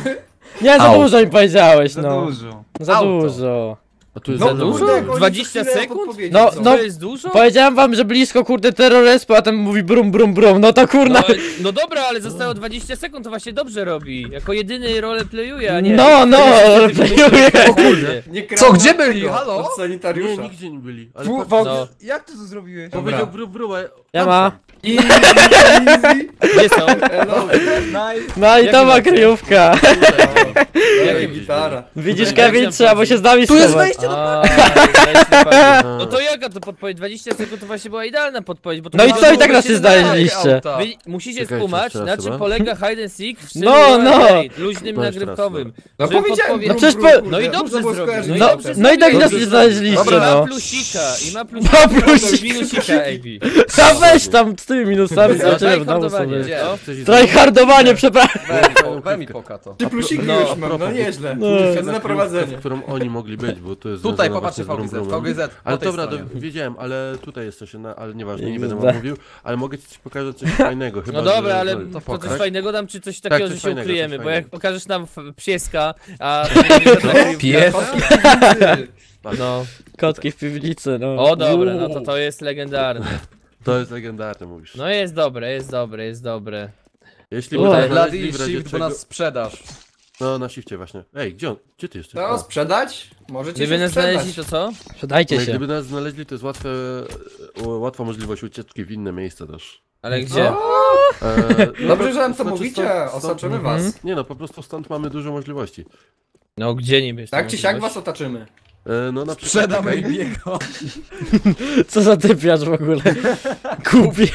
Speaker 4: Nie, za
Speaker 1: Au.
Speaker 4: dużo mi powiedziałeś,
Speaker 6: Za
Speaker 4: no.
Speaker 6: dużo.
Speaker 4: Za
Speaker 1: Auto.
Speaker 4: dużo.
Speaker 3: A tu jest
Speaker 6: No
Speaker 3: za
Speaker 6: dużo?
Speaker 3: dużo?
Speaker 5: kurde, jak oni
Speaker 2: dwadzieścia
Speaker 5: co chwilę
Speaker 2: sekund?
Speaker 5: podpowiedzi
Speaker 4: No,
Speaker 5: są.
Speaker 4: no.
Speaker 2: To jest dużo?
Speaker 4: Powiedziałem wam, że blisko, kurde, terroryzmu, a ten mówi brum, brum, brum. No to kurna.
Speaker 2: No, no dobra, ale zostało dwadzieścia sekund, to właśnie dobrze robi. Jako jedyny roleplayuje, a nie...
Speaker 4: No, no, roleplayuje.
Speaker 2: O kurde.
Speaker 5: Nie
Speaker 1: Co,
Speaker 5: kradną
Speaker 1: gdzie byli?
Speaker 5: tego
Speaker 1: Halo?
Speaker 5: Od
Speaker 3: Nie,
Speaker 5: sanitariusza.
Speaker 3: nigdzie nie byli. Ale
Speaker 6: Fu,
Speaker 3: patrz,
Speaker 6: Wok,
Speaker 2: No.
Speaker 6: jak ty to zrobiłeś?
Speaker 3: powiedział bru, bru, a...
Speaker 4: Ja ma.
Speaker 2: Gdzie są?
Speaker 5: Hello.
Speaker 6: Nice.
Speaker 4: No i
Speaker 2: Jakie
Speaker 4: to ma
Speaker 2: macie?
Speaker 4: kryjówka.
Speaker 5: Ej, gitara.
Speaker 4: Widzisz,
Speaker 2: Jak
Speaker 4: Kevin,
Speaker 2: tam
Speaker 4: trzeba było się z nami
Speaker 1: Tu jest
Speaker 4: schować.
Speaker 1: wejście do...
Speaker 2: A, wejście bardziej. No to jaka to podpowiedź? dwadzieścia sekund to właśnie była idealna podpowiedź, bo to
Speaker 4: No i
Speaker 2: było
Speaker 4: co, i tak
Speaker 2: było
Speaker 4: nas się
Speaker 2: się
Speaker 4: znaleźliście.
Speaker 1: auta.
Speaker 2: Wy musicie
Speaker 3: Czekajcie,
Speaker 2: skumać,
Speaker 3: jeszcze raz
Speaker 2: na czym
Speaker 3: chyba.
Speaker 2: polega hide and seek w stylu
Speaker 4: No,
Speaker 2: Wild
Speaker 4: no.
Speaker 2: Raid, luźnym
Speaker 3: No, jeszcze raz,
Speaker 2: nagrywkowym.
Speaker 5: No
Speaker 2: żeby
Speaker 5: powiedziałem,
Speaker 2: podpowie-
Speaker 4: No
Speaker 5: brum,
Speaker 4: przecież
Speaker 5: brum,
Speaker 4: po-
Speaker 5: kurde.
Speaker 2: No i
Speaker 5: Można
Speaker 2: dobrze
Speaker 5: było
Speaker 2: zrobił,
Speaker 5: skojarzyć
Speaker 2: no i
Speaker 4: No,
Speaker 2: dobrze
Speaker 4: no i tak nas
Speaker 2: zrobił.
Speaker 4: nie znaleźliście,
Speaker 2: Dobra, ma
Speaker 4: no.
Speaker 2: plusika i ma plusika.
Speaker 4: Ma plusik.
Speaker 2: Minusika, Ejbi.
Speaker 4: A weź tam z tymi minusami,
Speaker 2: No,
Speaker 4: zobaczymy w domu
Speaker 2: tryhardowanie,
Speaker 4: sobie.
Speaker 2: no.
Speaker 3: Chcesz iść
Speaker 4: Tryhardowanie, przepraszam.
Speaker 1: Weź mi, weź mi poka to.
Speaker 5: Trzy plusiki
Speaker 2: No,
Speaker 5: już mam, no nieźle.
Speaker 4: No.
Speaker 5: Jest na prowadzenie.
Speaker 3: w którą oni mogli być, bo to jest
Speaker 1: Tutaj
Speaker 3: związane
Speaker 1: popatrzcie
Speaker 3: właśnie z
Speaker 1: V G Z,
Speaker 3: Brumbrumem.
Speaker 1: V G Z, po
Speaker 3: Ale
Speaker 1: tej
Speaker 3: dobra, to
Speaker 1: stronie.
Speaker 3: wiedziałem, ale tutaj jest coś, na, ale nieważne, nie
Speaker 4: Nie
Speaker 3: będę
Speaker 4: zda.
Speaker 3: wam mówił, ale mogę ci pokazać coś fajnego, chyba,
Speaker 2: No dobra,
Speaker 3: że,
Speaker 2: ale
Speaker 3: że-
Speaker 2: to,
Speaker 1: pokaż.
Speaker 2: coś fajnego dam, czy coś takiego,
Speaker 3: coś
Speaker 2: że się
Speaker 3: fajnego,
Speaker 2: ukryjemy,
Speaker 3: coś
Speaker 2: bo jak
Speaker 3: fajnego.
Speaker 2: pokażesz nam f- pieska, a...
Speaker 1: Pies.
Speaker 2: No.
Speaker 4: Kotki w piwnicy, no.
Speaker 2: O dobra, no to to jest legendarne.
Speaker 3: To jest legendarne, mówisz.
Speaker 2: No jest dobre, jest dobre, jest dobre.
Speaker 3: Jeśli
Speaker 4: O,
Speaker 3: by tak
Speaker 1: Bloody
Speaker 3: znaleźli w razie
Speaker 1: Shift, bo
Speaker 3: czego...
Speaker 1: nas sprzedaż.
Speaker 3: No, na shifcie właśnie. Ej, gdzie on? Gdzie ty jesteś?
Speaker 5: To
Speaker 3: A.
Speaker 5: sprzedać? Możecie
Speaker 2: Gdyby
Speaker 5: się
Speaker 2: nas
Speaker 5: sprzedać.
Speaker 2: znaleźli, to co?
Speaker 4: Sprzedajcie
Speaker 3: No,
Speaker 4: się.
Speaker 3: gdyby nas znaleźli, to jest łatwe, e, łatwa możliwość ucieczki w inne miejsce też.
Speaker 2: Ale gdzie?
Speaker 5: O,
Speaker 3: E, no,
Speaker 5: Dobrze, że nam to
Speaker 3: znaczy
Speaker 5: mówicie,
Speaker 3: stąd- stąd-
Speaker 5: osaczymy
Speaker 4: Mhm.
Speaker 5: was.
Speaker 3: Nie no, po prostu stąd mamy dużo możliwości.
Speaker 2: No gdzie niby jest
Speaker 5: Tak
Speaker 2: ta
Speaker 5: czy siak
Speaker 2: możliwość?
Speaker 5: was otaczymy.
Speaker 3: E, no na przykład...
Speaker 1: Sprzedam
Speaker 3: czekaj,
Speaker 1: Ejbiego.
Speaker 4: Co za typiarz w ogóle. Kupię.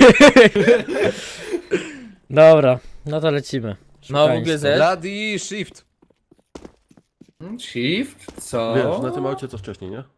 Speaker 4: Dobra, no to lecimy.
Speaker 2: No w
Speaker 4: Szukańsko.
Speaker 2: ogóle Z.
Speaker 1: Bloody Shift.
Speaker 5: Hmm, Shift? Co?
Speaker 3: Wiesz, na tym aucie co wcześniej, nie?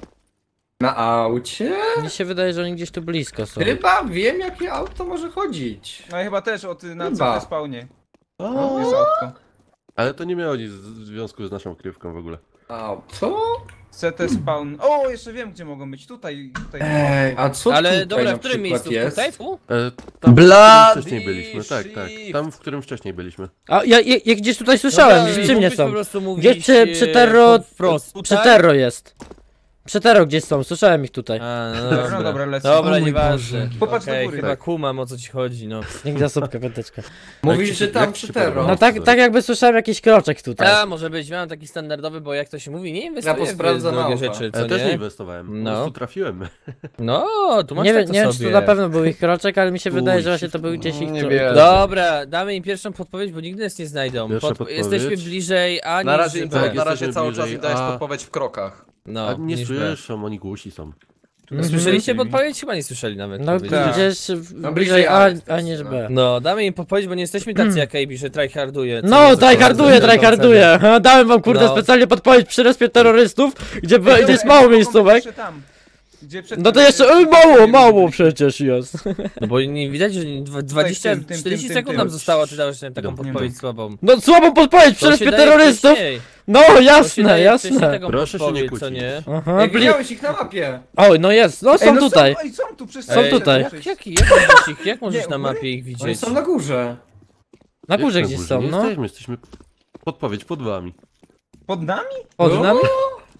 Speaker 5: Na aucie?
Speaker 4: Mi się wydaje, że oni gdzieś tu blisko są.
Speaker 5: Chyba wiem, jakie auto może chodzić.
Speaker 6: No i chyba też o ty na
Speaker 5: Chyba.
Speaker 6: C T spawnie. No, jest autko.
Speaker 3: Ale to nie miało nic w związku z naszą krywką w ogóle.
Speaker 5: Auto?
Speaker 6: C T spawn. O, jeszcze wiem gdzie mogą być. Tutaj, tutaj.
Speaker 5: Ej, a co
Speaker 2: Ale
Speaker 5: tutaj
Speaker 2: dobra,
Speaker 5: na
Speaker 2: w którym
Speaker 5: przykład
Speaker 2: miejscu?
Speaker 5: jest?
Speaker 2: Tutaj? Tu?
Speaker 3: E, tam, w
Speaker 1: Bloody
Speaker 3: którym wcześniej byliśmy, tak, tak.
Speaker 1: Shift.
Speaker 3: Tam, w którym wcześniej byliśmy.
Speaker 4: A ja, ja, ja gdzieś tutaj słyszałem, gdzieś przy mnie
Speaker 2: mógłbyś
Speaker 4: są.
Speaker 2: po prostu mówić,
Speaker 4: Gdzieś przy, przy
Speaker 2: e,
Speaker 4: terro...
Speaker 2: po- wprost.
Speaker 4: Przy
Speaker 2: Tutaj?
Speaker 4: terro jest. Przy terro gdzieś są, słyszałem ich tutaj.
Speaker 2: A, no
Speaker 6: Dobra,
Speaker 2: dobra,
Speaker 6: dobra, lecę.
Speaker 2: Dobra,
Speaker 6: O mój
Speaker 2: nieważne.
Speaker 6: Boże. Popatrz do
Speaker 2: Okej,
Speaker 6: góry.
Speaker 2: chyba
Speaker 3: Tak.
Speaker 2: kumam o co ci chodzi, no.
Speaker 4: Dzięki za słupkę, piąteczkę.
Speaker 5: Mówisz,
Speaker 3: Jak
Speaker 5: że
Speaker 3: ci-
Speaker 5: tam
Speaker 3: jak
Speaker 5: przy
Speaker 3: ci
Speaker 5: terro.
Speaker 3: podoba?
Speaker 4: No tak, tak jakby słyszałem jakiś kroczek tutaj.
Speaker 2: A, może być, miałem taki standardowy, bo jak to się mówi, nie inwestuję w
Speaker 5: posprawdzam
Speaker 2: drogie
Speaker 5: auta.
Speaker 2: rzeczy, co
Speaker 3: Ja też nie
Speaker 2: nie?
Speaker 3: inwestowałem,
Speaker 2: No.
Speaker 3: po prostu trafiłem.
Speaker 2: No, tu masz
Speaker 4: Nie, wiem,
Speaker 2: tak to
Speaker 4: nie wiem, czy
Speaker 2: sobie.
Speaker 4: to na pewno był ich kroczek, ale mi się
Speaker 3: Uj,
Speaker 4: wydaje, że właśnie to był gdzieś ich
Speaker 1: nie
Speaker 4: kroczek.
Speaker 1: wiem.
Speaker 2: Dobra, damy im pierwszą podpowiedź, bo nigdy nas nie znajdą.
Speaker 3: Pierwsza
Speaker 2: Pod...
Speaker 3: podpowiedź.
Speaker 2: Jesteśmy bliżej A
Speaker 1: Na
Speaker 2: niż
Speaker 1: razie,
Speaker 2: B.
Speaker 3: tak,
Speaker 1: na razie
Speaker 3: jesteśmy
Speaker 1: cały czas
Speaker 3: bliżej,
Speaker 1: im dajesz
Speaker 3: a-
Speaker 1: podpowiedź w krokach.
Speaker 2: No,
Speaker 3: A nie
Speaker 2: niż B.
Speaker 3: słyszą, oni głusi są.
Speaker 2: Słyszeliście podpowiedź? Chyba nie słyszeli nawet.
Speaker 4: No
Speaker 2: powiedzieć.
Speaker 4: gdzieś w-
Speaker 5: No,
Speaker 4: bliżej
Speaker 5: bliżej
Speaker 4: A,
Speaker 5: A
Speaker 4: a
Speaker 5: jesteś,
Speaker 4: niż
Speaker 5: no.
Speaker 4: B.
Speaker 2: No, damy im podpowiedź, bo nie jesteśmy tacy jak A B, że tryharduje.
Speaker 4: No, tryharduję, tryharduję. Dałem wam kurde
Speaker 2: No.
Speaker 4: specjalnie podpowiedź przy respie terrorystów, gdzie, be- gdzie jest mało
Speaker 6: Mogą być
Speaker 4: miejscówek.
Speaker 6: jeszcze tam. Gdzie przed
Speaker 4: No to
Speaker 6: tym-
Speaker 4: jeszcze e, mało, mało przecież jest.
Speaker 2: No bo nie widać, że dwa- dwadzieścia,
Speaker 6: tym, tym,
Speaker 2: czterdzieści
Speaker 6: tym,
Speaker 2: sekund
Speaker 6: tym.
Speaker 2: nam zostało, ty dałeś nam taką
Speaker 3: Nie
Speaker 2: podpowiedź
Speaker 6: wiem.
Speaker 2: słabą.
Speaker 4: No słabą podpowiedź przy
Speaker 2: To się
Speaker 4: respie
Speaker 2: daje
Speaker 4: terrorystów.
Speaker 2: wcześniej.
Speaker 4: No
Speaker 2: To się
Speaker 4: jasne,
Speaker 2: daje wcześniej
Speaker 4: jasne.
Speaker 2: taką
Speaker 3: Proszę się nie
Speaker 2: podpowiedź, co
Speaker 3: kłócić.
Speaker 2: nie?
Speaker 4: Aha,
Speaker 5: Ej,
Speaker 4: bli...
Speaker 5: widziałeś ich na mapie.
Speaker 4: Oj, no jest, no
Speaker 6: Ej,
Speaker 4: są
Speaker 6: no
Speaker 4: tutaj.
Speaker 6: Są, ej, są tu, przez
Speaker 4: Są tutaj.
Speaker 2: Jak, jak, jak, możesz ich, jak możesz
Speaker 6: Nie,
Speaker 2: na
Speaker 6: u góry?
Speaker 2: mapie ich
Speaker 5: Oni
Speaker 2: widzieć?
Speaker 5: są na górze.
Speaker 4: Na górze
Speaker 3: Jak
Speaker 4: gdzieś
Speaker 3: górze?
Speaker 4: są,
Speaker 3: Nie
Speaker 4: no.
Speaker 3: jesteśmy, jesteśmy podpowiedź pod wami.
Speaker 6: Pod nami?
Speaker 4: Pod
Speaker 5: No.
Speaker 4: nami?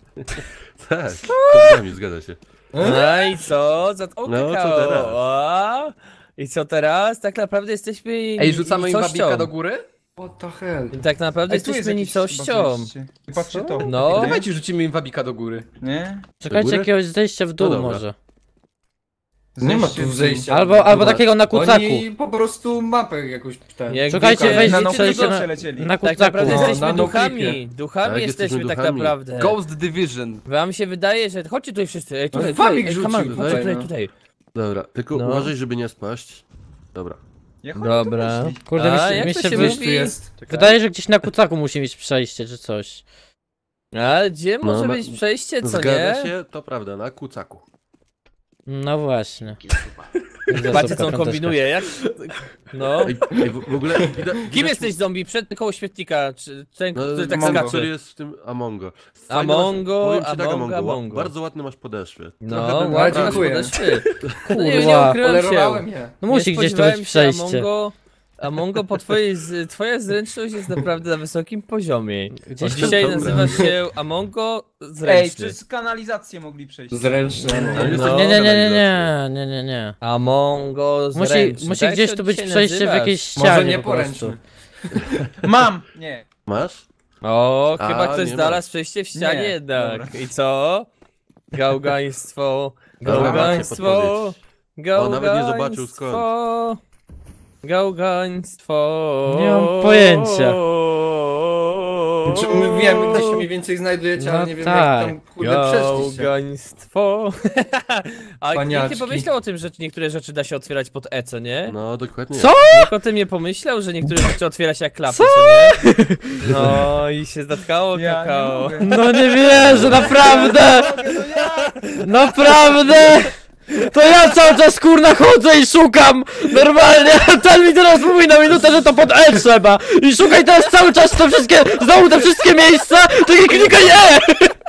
Speaker 3: Tak, pod wami, zgadza się.
Speaker 2: No i co? Za... O,
Speaker 3: No, co
Speaker 2: kakao.
Speaker 3: teraz?
Speaker 2: O, i co teraz? Tak naprawdę jesteśmy
Speaker 1: Ej, rzucamy im
Speaker 2: nicością.
Speaker 1: wabika do góry?
Speaker 5: What the hell?
Speaker 2: Tak naprawdę
Speaker 6: Ej, tu jest
Speaker 2: jesteśmy
Speaker 6: jakiś
Speaker 2: nicością.
Speaker 6: chyba wejście. Patrzcie to.
Speaker 2: No.
Speaker 1: Dawajcie, rzucimy im wabika do góry.
Speaker 6: Nie?
Speaker 4: Czekajcie
Speaker 3: góry?
Speaker 4: jakiegoś zejścia w dół
Speaker 3: No dobra.
Speaker 4: może.
Speaker 5: Nie ma
Speaker 6: Zejście
Speaker 5: tu
Speaker 6: w-
Speaker 5: zejścia.
Speaker 4: Albo, albo takiego na kucaku.
Speaker 5: Oni po prostu mapę jakąś ten.
Speaker 2: Jak
Speaker 4: Szukajcie
Speaker 2: ducha-
Speaker 4: wejść
Speaker 6: Na
Speaker 4: i
Speaker 6: no
Speaker 4: przejście na,
Speaker 6: przelecieli.
Speaker 4: na
Speaker 2: Tak
Speaker 4: kucaku.
Speaker 2: naprawdę
Speaker 5: No,
Speaker 2: jesteśmy
Speaker 5: na
Speaker 2: duchami.
Speaker 5: noclipie.
Speaker 2: Duchami
Speaker 3: Tak,
Speaker 2: jesteśmy
Speaker 3: jesteśmy
Speaker 2: tak
Speaker 3: duchami.
Speaker 2: naprawdę.
Speaker 1: Ghost Division.
Speaker 2: Wam się wydaje, że... Chodźcie tutaj wszyscy. Ej, tutaj,
Speaker 5: No,
Speaker 2: tutaj,
Speaker 5: wabik
Speaker 2: ej,
Speaker 5: rzucił
Speaker 2: come on,
Speaker 5: tutaj,
Speaker 2: tutaj, tutaj,
Speaker 5: no.
Speaker 2: tutaj.
Speaker 3: Dobra, tylko
Speaker 2: No.
Speaker 3: uważaj, żeby nie spaść. Dobra.
Speaker 6: Jak oni
Speaker 2: Dobra.
Speaker 6: tu weszli?
Speaker 4: Kurde, mi
Speaker 2: A,
Speaker 4: się,
Speaker 2: jak
Speaker 4: mi
Speaker 2: to
Speaker 4: się
Speaker 2: się
Speaker 4: wy...
Speaker 2: mówi?
Speaker 5: Tu jest.
Speaker 4: wydaje, że gdzieś na kucaku musi mieć przejście czy coś.
Speaker 2: A gdzie może
Speaker 3: No,
Speaker 2: być przejście, co
Speaker 3: Zgadza
Speaker 2: nie?
Speaker 3: się, to prawda, na kucaku.
Speaker 4: No właśnie.
Speaker 2: Patrzcie co on kombinuje, jak? No.
Speaker 3: Ej, ej, w, w ogóle... Widać,
Speaker 2: Kim jesteś zombie? Przed koło świetnika, czy ten,
Speaker 3: No,
Speaker 2: który tak
Speaker 3: Amongo,
Speaker 2: skacze?
Speaker 3: który jest w tym Amongo. Fajne
Speaker 2: Amongo,
Speaker 3: masz, powiem ci tak,
Speaker 2: Amongo,
Speaker 3: Amongo,
Speaker 2: Amongo.
Speaker 3: Bardzo ładne masz podeszwy.
Speaker 2: No,
Speaker 3: Trochę bym-
Speaker 2: ładnie masz
Speaker 5: dziękuję.
Speaker 2: podeszwy. No nie, nie
Speaker 4: Kurwa.
Speaker 2: ukryłem się.
Speaker 5: Polerowałem je.
Speaker 4: No musi
Speaker 2: Nie
Speaker 4: gdzieś tu
Speaker 2: spodziewałem
Speaker 4: być
Speaker 2: się
Speaker 4: przejście.
Speaker 2: Amongo. Amongo, po twojej, z- twoja zręczność jest naprawdę na wysokim poziomie.
Speaker 4: Gdzieś
Speaker 2: Od
Speaker 4: tam-
Speaker 2: dzisiaj nazywasz się Amongo
Speaker 6: Ej,
Speaker 2: Zręczny.
Speaker 6: przez kanalizację mogli przejść.
Speaker 5: Zręczne.
Speaker 3: No, jest
Speaker 2: No.
Speaker 3: taki
Speaker 4: Nie, nie, nie, nie,
Speaker 3: kanalizacja.
Speaker 4: nie, nie, nie, nie.
Speaker 2: Amongo
Speaker 4: Musi,
Speaker 2: Zręczny.
Speaker 4: musi
Speaker 2: Tak
Speaker 4: gdzieś
Speaker 2: się
Speaker 4: tu być
Speaker 2: dzisiaj
Speaker 4: przejście w
Speaker 2: nazywasz.
Speaker 4: jakiejś ścianie
Speaker 5: Może nie
Speaker 4: po prostu.
Speaker 5: poręczny.
Speaker 6: Mam! Nie.
Speaker 3: Masz?
Speaker 2: O,
Speaker 3: A,
Speaker 2: chyba ktoś
Speaker 3: nie
Speaker 2: znalazł przejście w ścianie
Speaker 6: Nie,
Speaker 2: jednak.
Speaker 6: dobra.
Speaker 2: I co? Gałgaństwo,
Speaker 3: Dobra, macie
Speaker 2: gałgaństwo,
Speaker 3: podpowiedź. O, nawet nie zobaczył skąd.
Speaker 2: gałgaństwo, gałgaństwo.
Speaker 4: Nie mam pojęcia.
Speaker 5: Czy my wiemy, gdzie się mniej więcej znajdujecie, ale
Speaker 4: No
Speaker 5: nie wiem
Speaker 4: tak.
Speaker 5: jak tam kurde przeszliście.
Speaker 2: Gałgaństwo. A nikt nie
Speaker 5: Paniaczki.
Speaker 2: pomyślał o tym, że niektóre rzeczy da się otwierać pod E, co nie?
Speaker 3: No, dokładnie.
Speaker 4: Co?
Speaker 2: Nikt o tym nie pomyślał, że niektóre rzeczy otwiera się jak klapy, co, nie? No i się zatkało
Speaker 6: Ja nie
Speaker 2: kakao.
Speaker 6: mogę.
Speaker 4: No nie wierzę, naprawdę! Naprawdę! To ja cały czas kurna chodzę i szukam! Normalnie! A ten mi teraz mówi na minutę, że to pod E trzeba! I szukaj teraz cały czas te wszystkie, znowu te wszystkie miejsca, to nie klikaj E!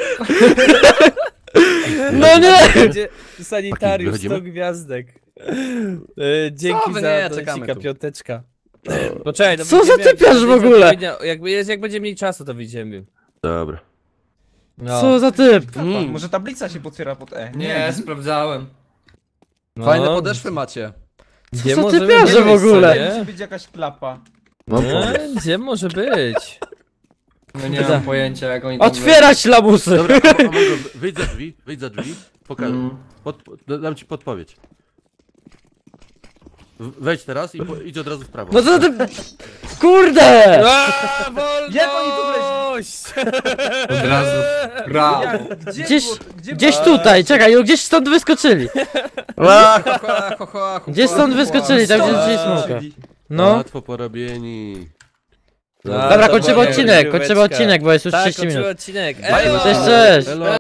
Speaker 4: No nie!
Speaker 2: Będzie sanitariusz
Speaker 3: Wychodzimy?
Speaker 2: sto gwiazdek. E, dzięki
Speaker 1: Co wy,
Speaker 2: za
Speaker 1: nie, czekamy
Speaker 2: donicika,
Speaker 1: tu.
Speaker 2: piąteczka. Poczekaj, no
Speaker 4: Co
Speaker 2: będziemy-
Speaker 4: za typiarz w
Speaker 2: jak-
Speaker 4: ogóle?
Speaker 2: Jak, jak, jak będzie mniej czasu, to wyjdziemy.
Speaker 3: Dobra.
Speaker 2: No.
Speaker 4: Co za typ?
Speaker 6: Mm. Może tablica się potwiera pod E.
Speaker 5: Nie, sprawdzałem.
Speaker 2: No.
Speaker 1: Fajne podeszwy macie.
Speaker 2: Gdzie
Speaker 4: za
Speaker 2: może
Speaker 4: typiarze
Speaker 2: być,
Speaker 4: w ogóle?
Speaker 2: co nie?
Speaker 6: Musi być jakaś klapa.
Speaker 3: Mam
Speaker 2: No,
Speaker 3: pomysł.
Speaker 2: gdzie może być?
Speaker 5: No nie mam pojęcia jak oni tam
Speaker 4: Otwierać lamusy!
Speaker 3: Dobra, a, a mogę, wyjdź za drzwi, wyjdź za drzwi, pokażę.
Speaker 5: Mm.
Speaker 3: Pod, dam ci podpowiedź. W- Wejdź teraz i po, idź od razu w prawo.
Speaker 4: No co ty... Kurde!
Speaker 2: A, wolność!
Speaker 6: Jak oni tu wleźli?
Speaker 5: Od razu. Brawo.
Speaker 6: Jak? Gdzie
Speaker 4: Gdzieś,
Speaker 6: było, gdzie
Speaker 4: gdzieś
Speaker 6: było?
Speaker 4: tutaj, czekaj, no gdzieś stąd wyskoczyli.
Speaker 1: Ła, ho, ho, ho, ho, ho,
Speaker 4: Gdzie stąd
Speaker 1: ho,
Speaker 4: wyskoczyli, tam
Speaker 1: ho,
Speaker 4: gdzie
Speaker 1: ho,
Speaker 4: gdzieś
Speaker 1: ho.
Speaker 4: smoka. No.
Speaker 3: Łatwo porobieni.
Speaker 2: A,
Speaker 4: Dobra,
Speaker 2: to
Speaker 4: kończymy
Speaker 2: była
Speaker 4: odcinek,
Speaker 2: króweczka.
Speaker 4: kończymy odcinek, bo jest już
Speaker 2: Tak,
Speaker 4: trzydzieści
Speaker 2: kończymy
Speaker 4: minut.
Speaker 2: odcinek.
Speaker 1: Bye,
Speaker 2: Elo!
Speaker 1: bye.
Speaker 4: Cześć, cześć!
Speaker 3: Elo.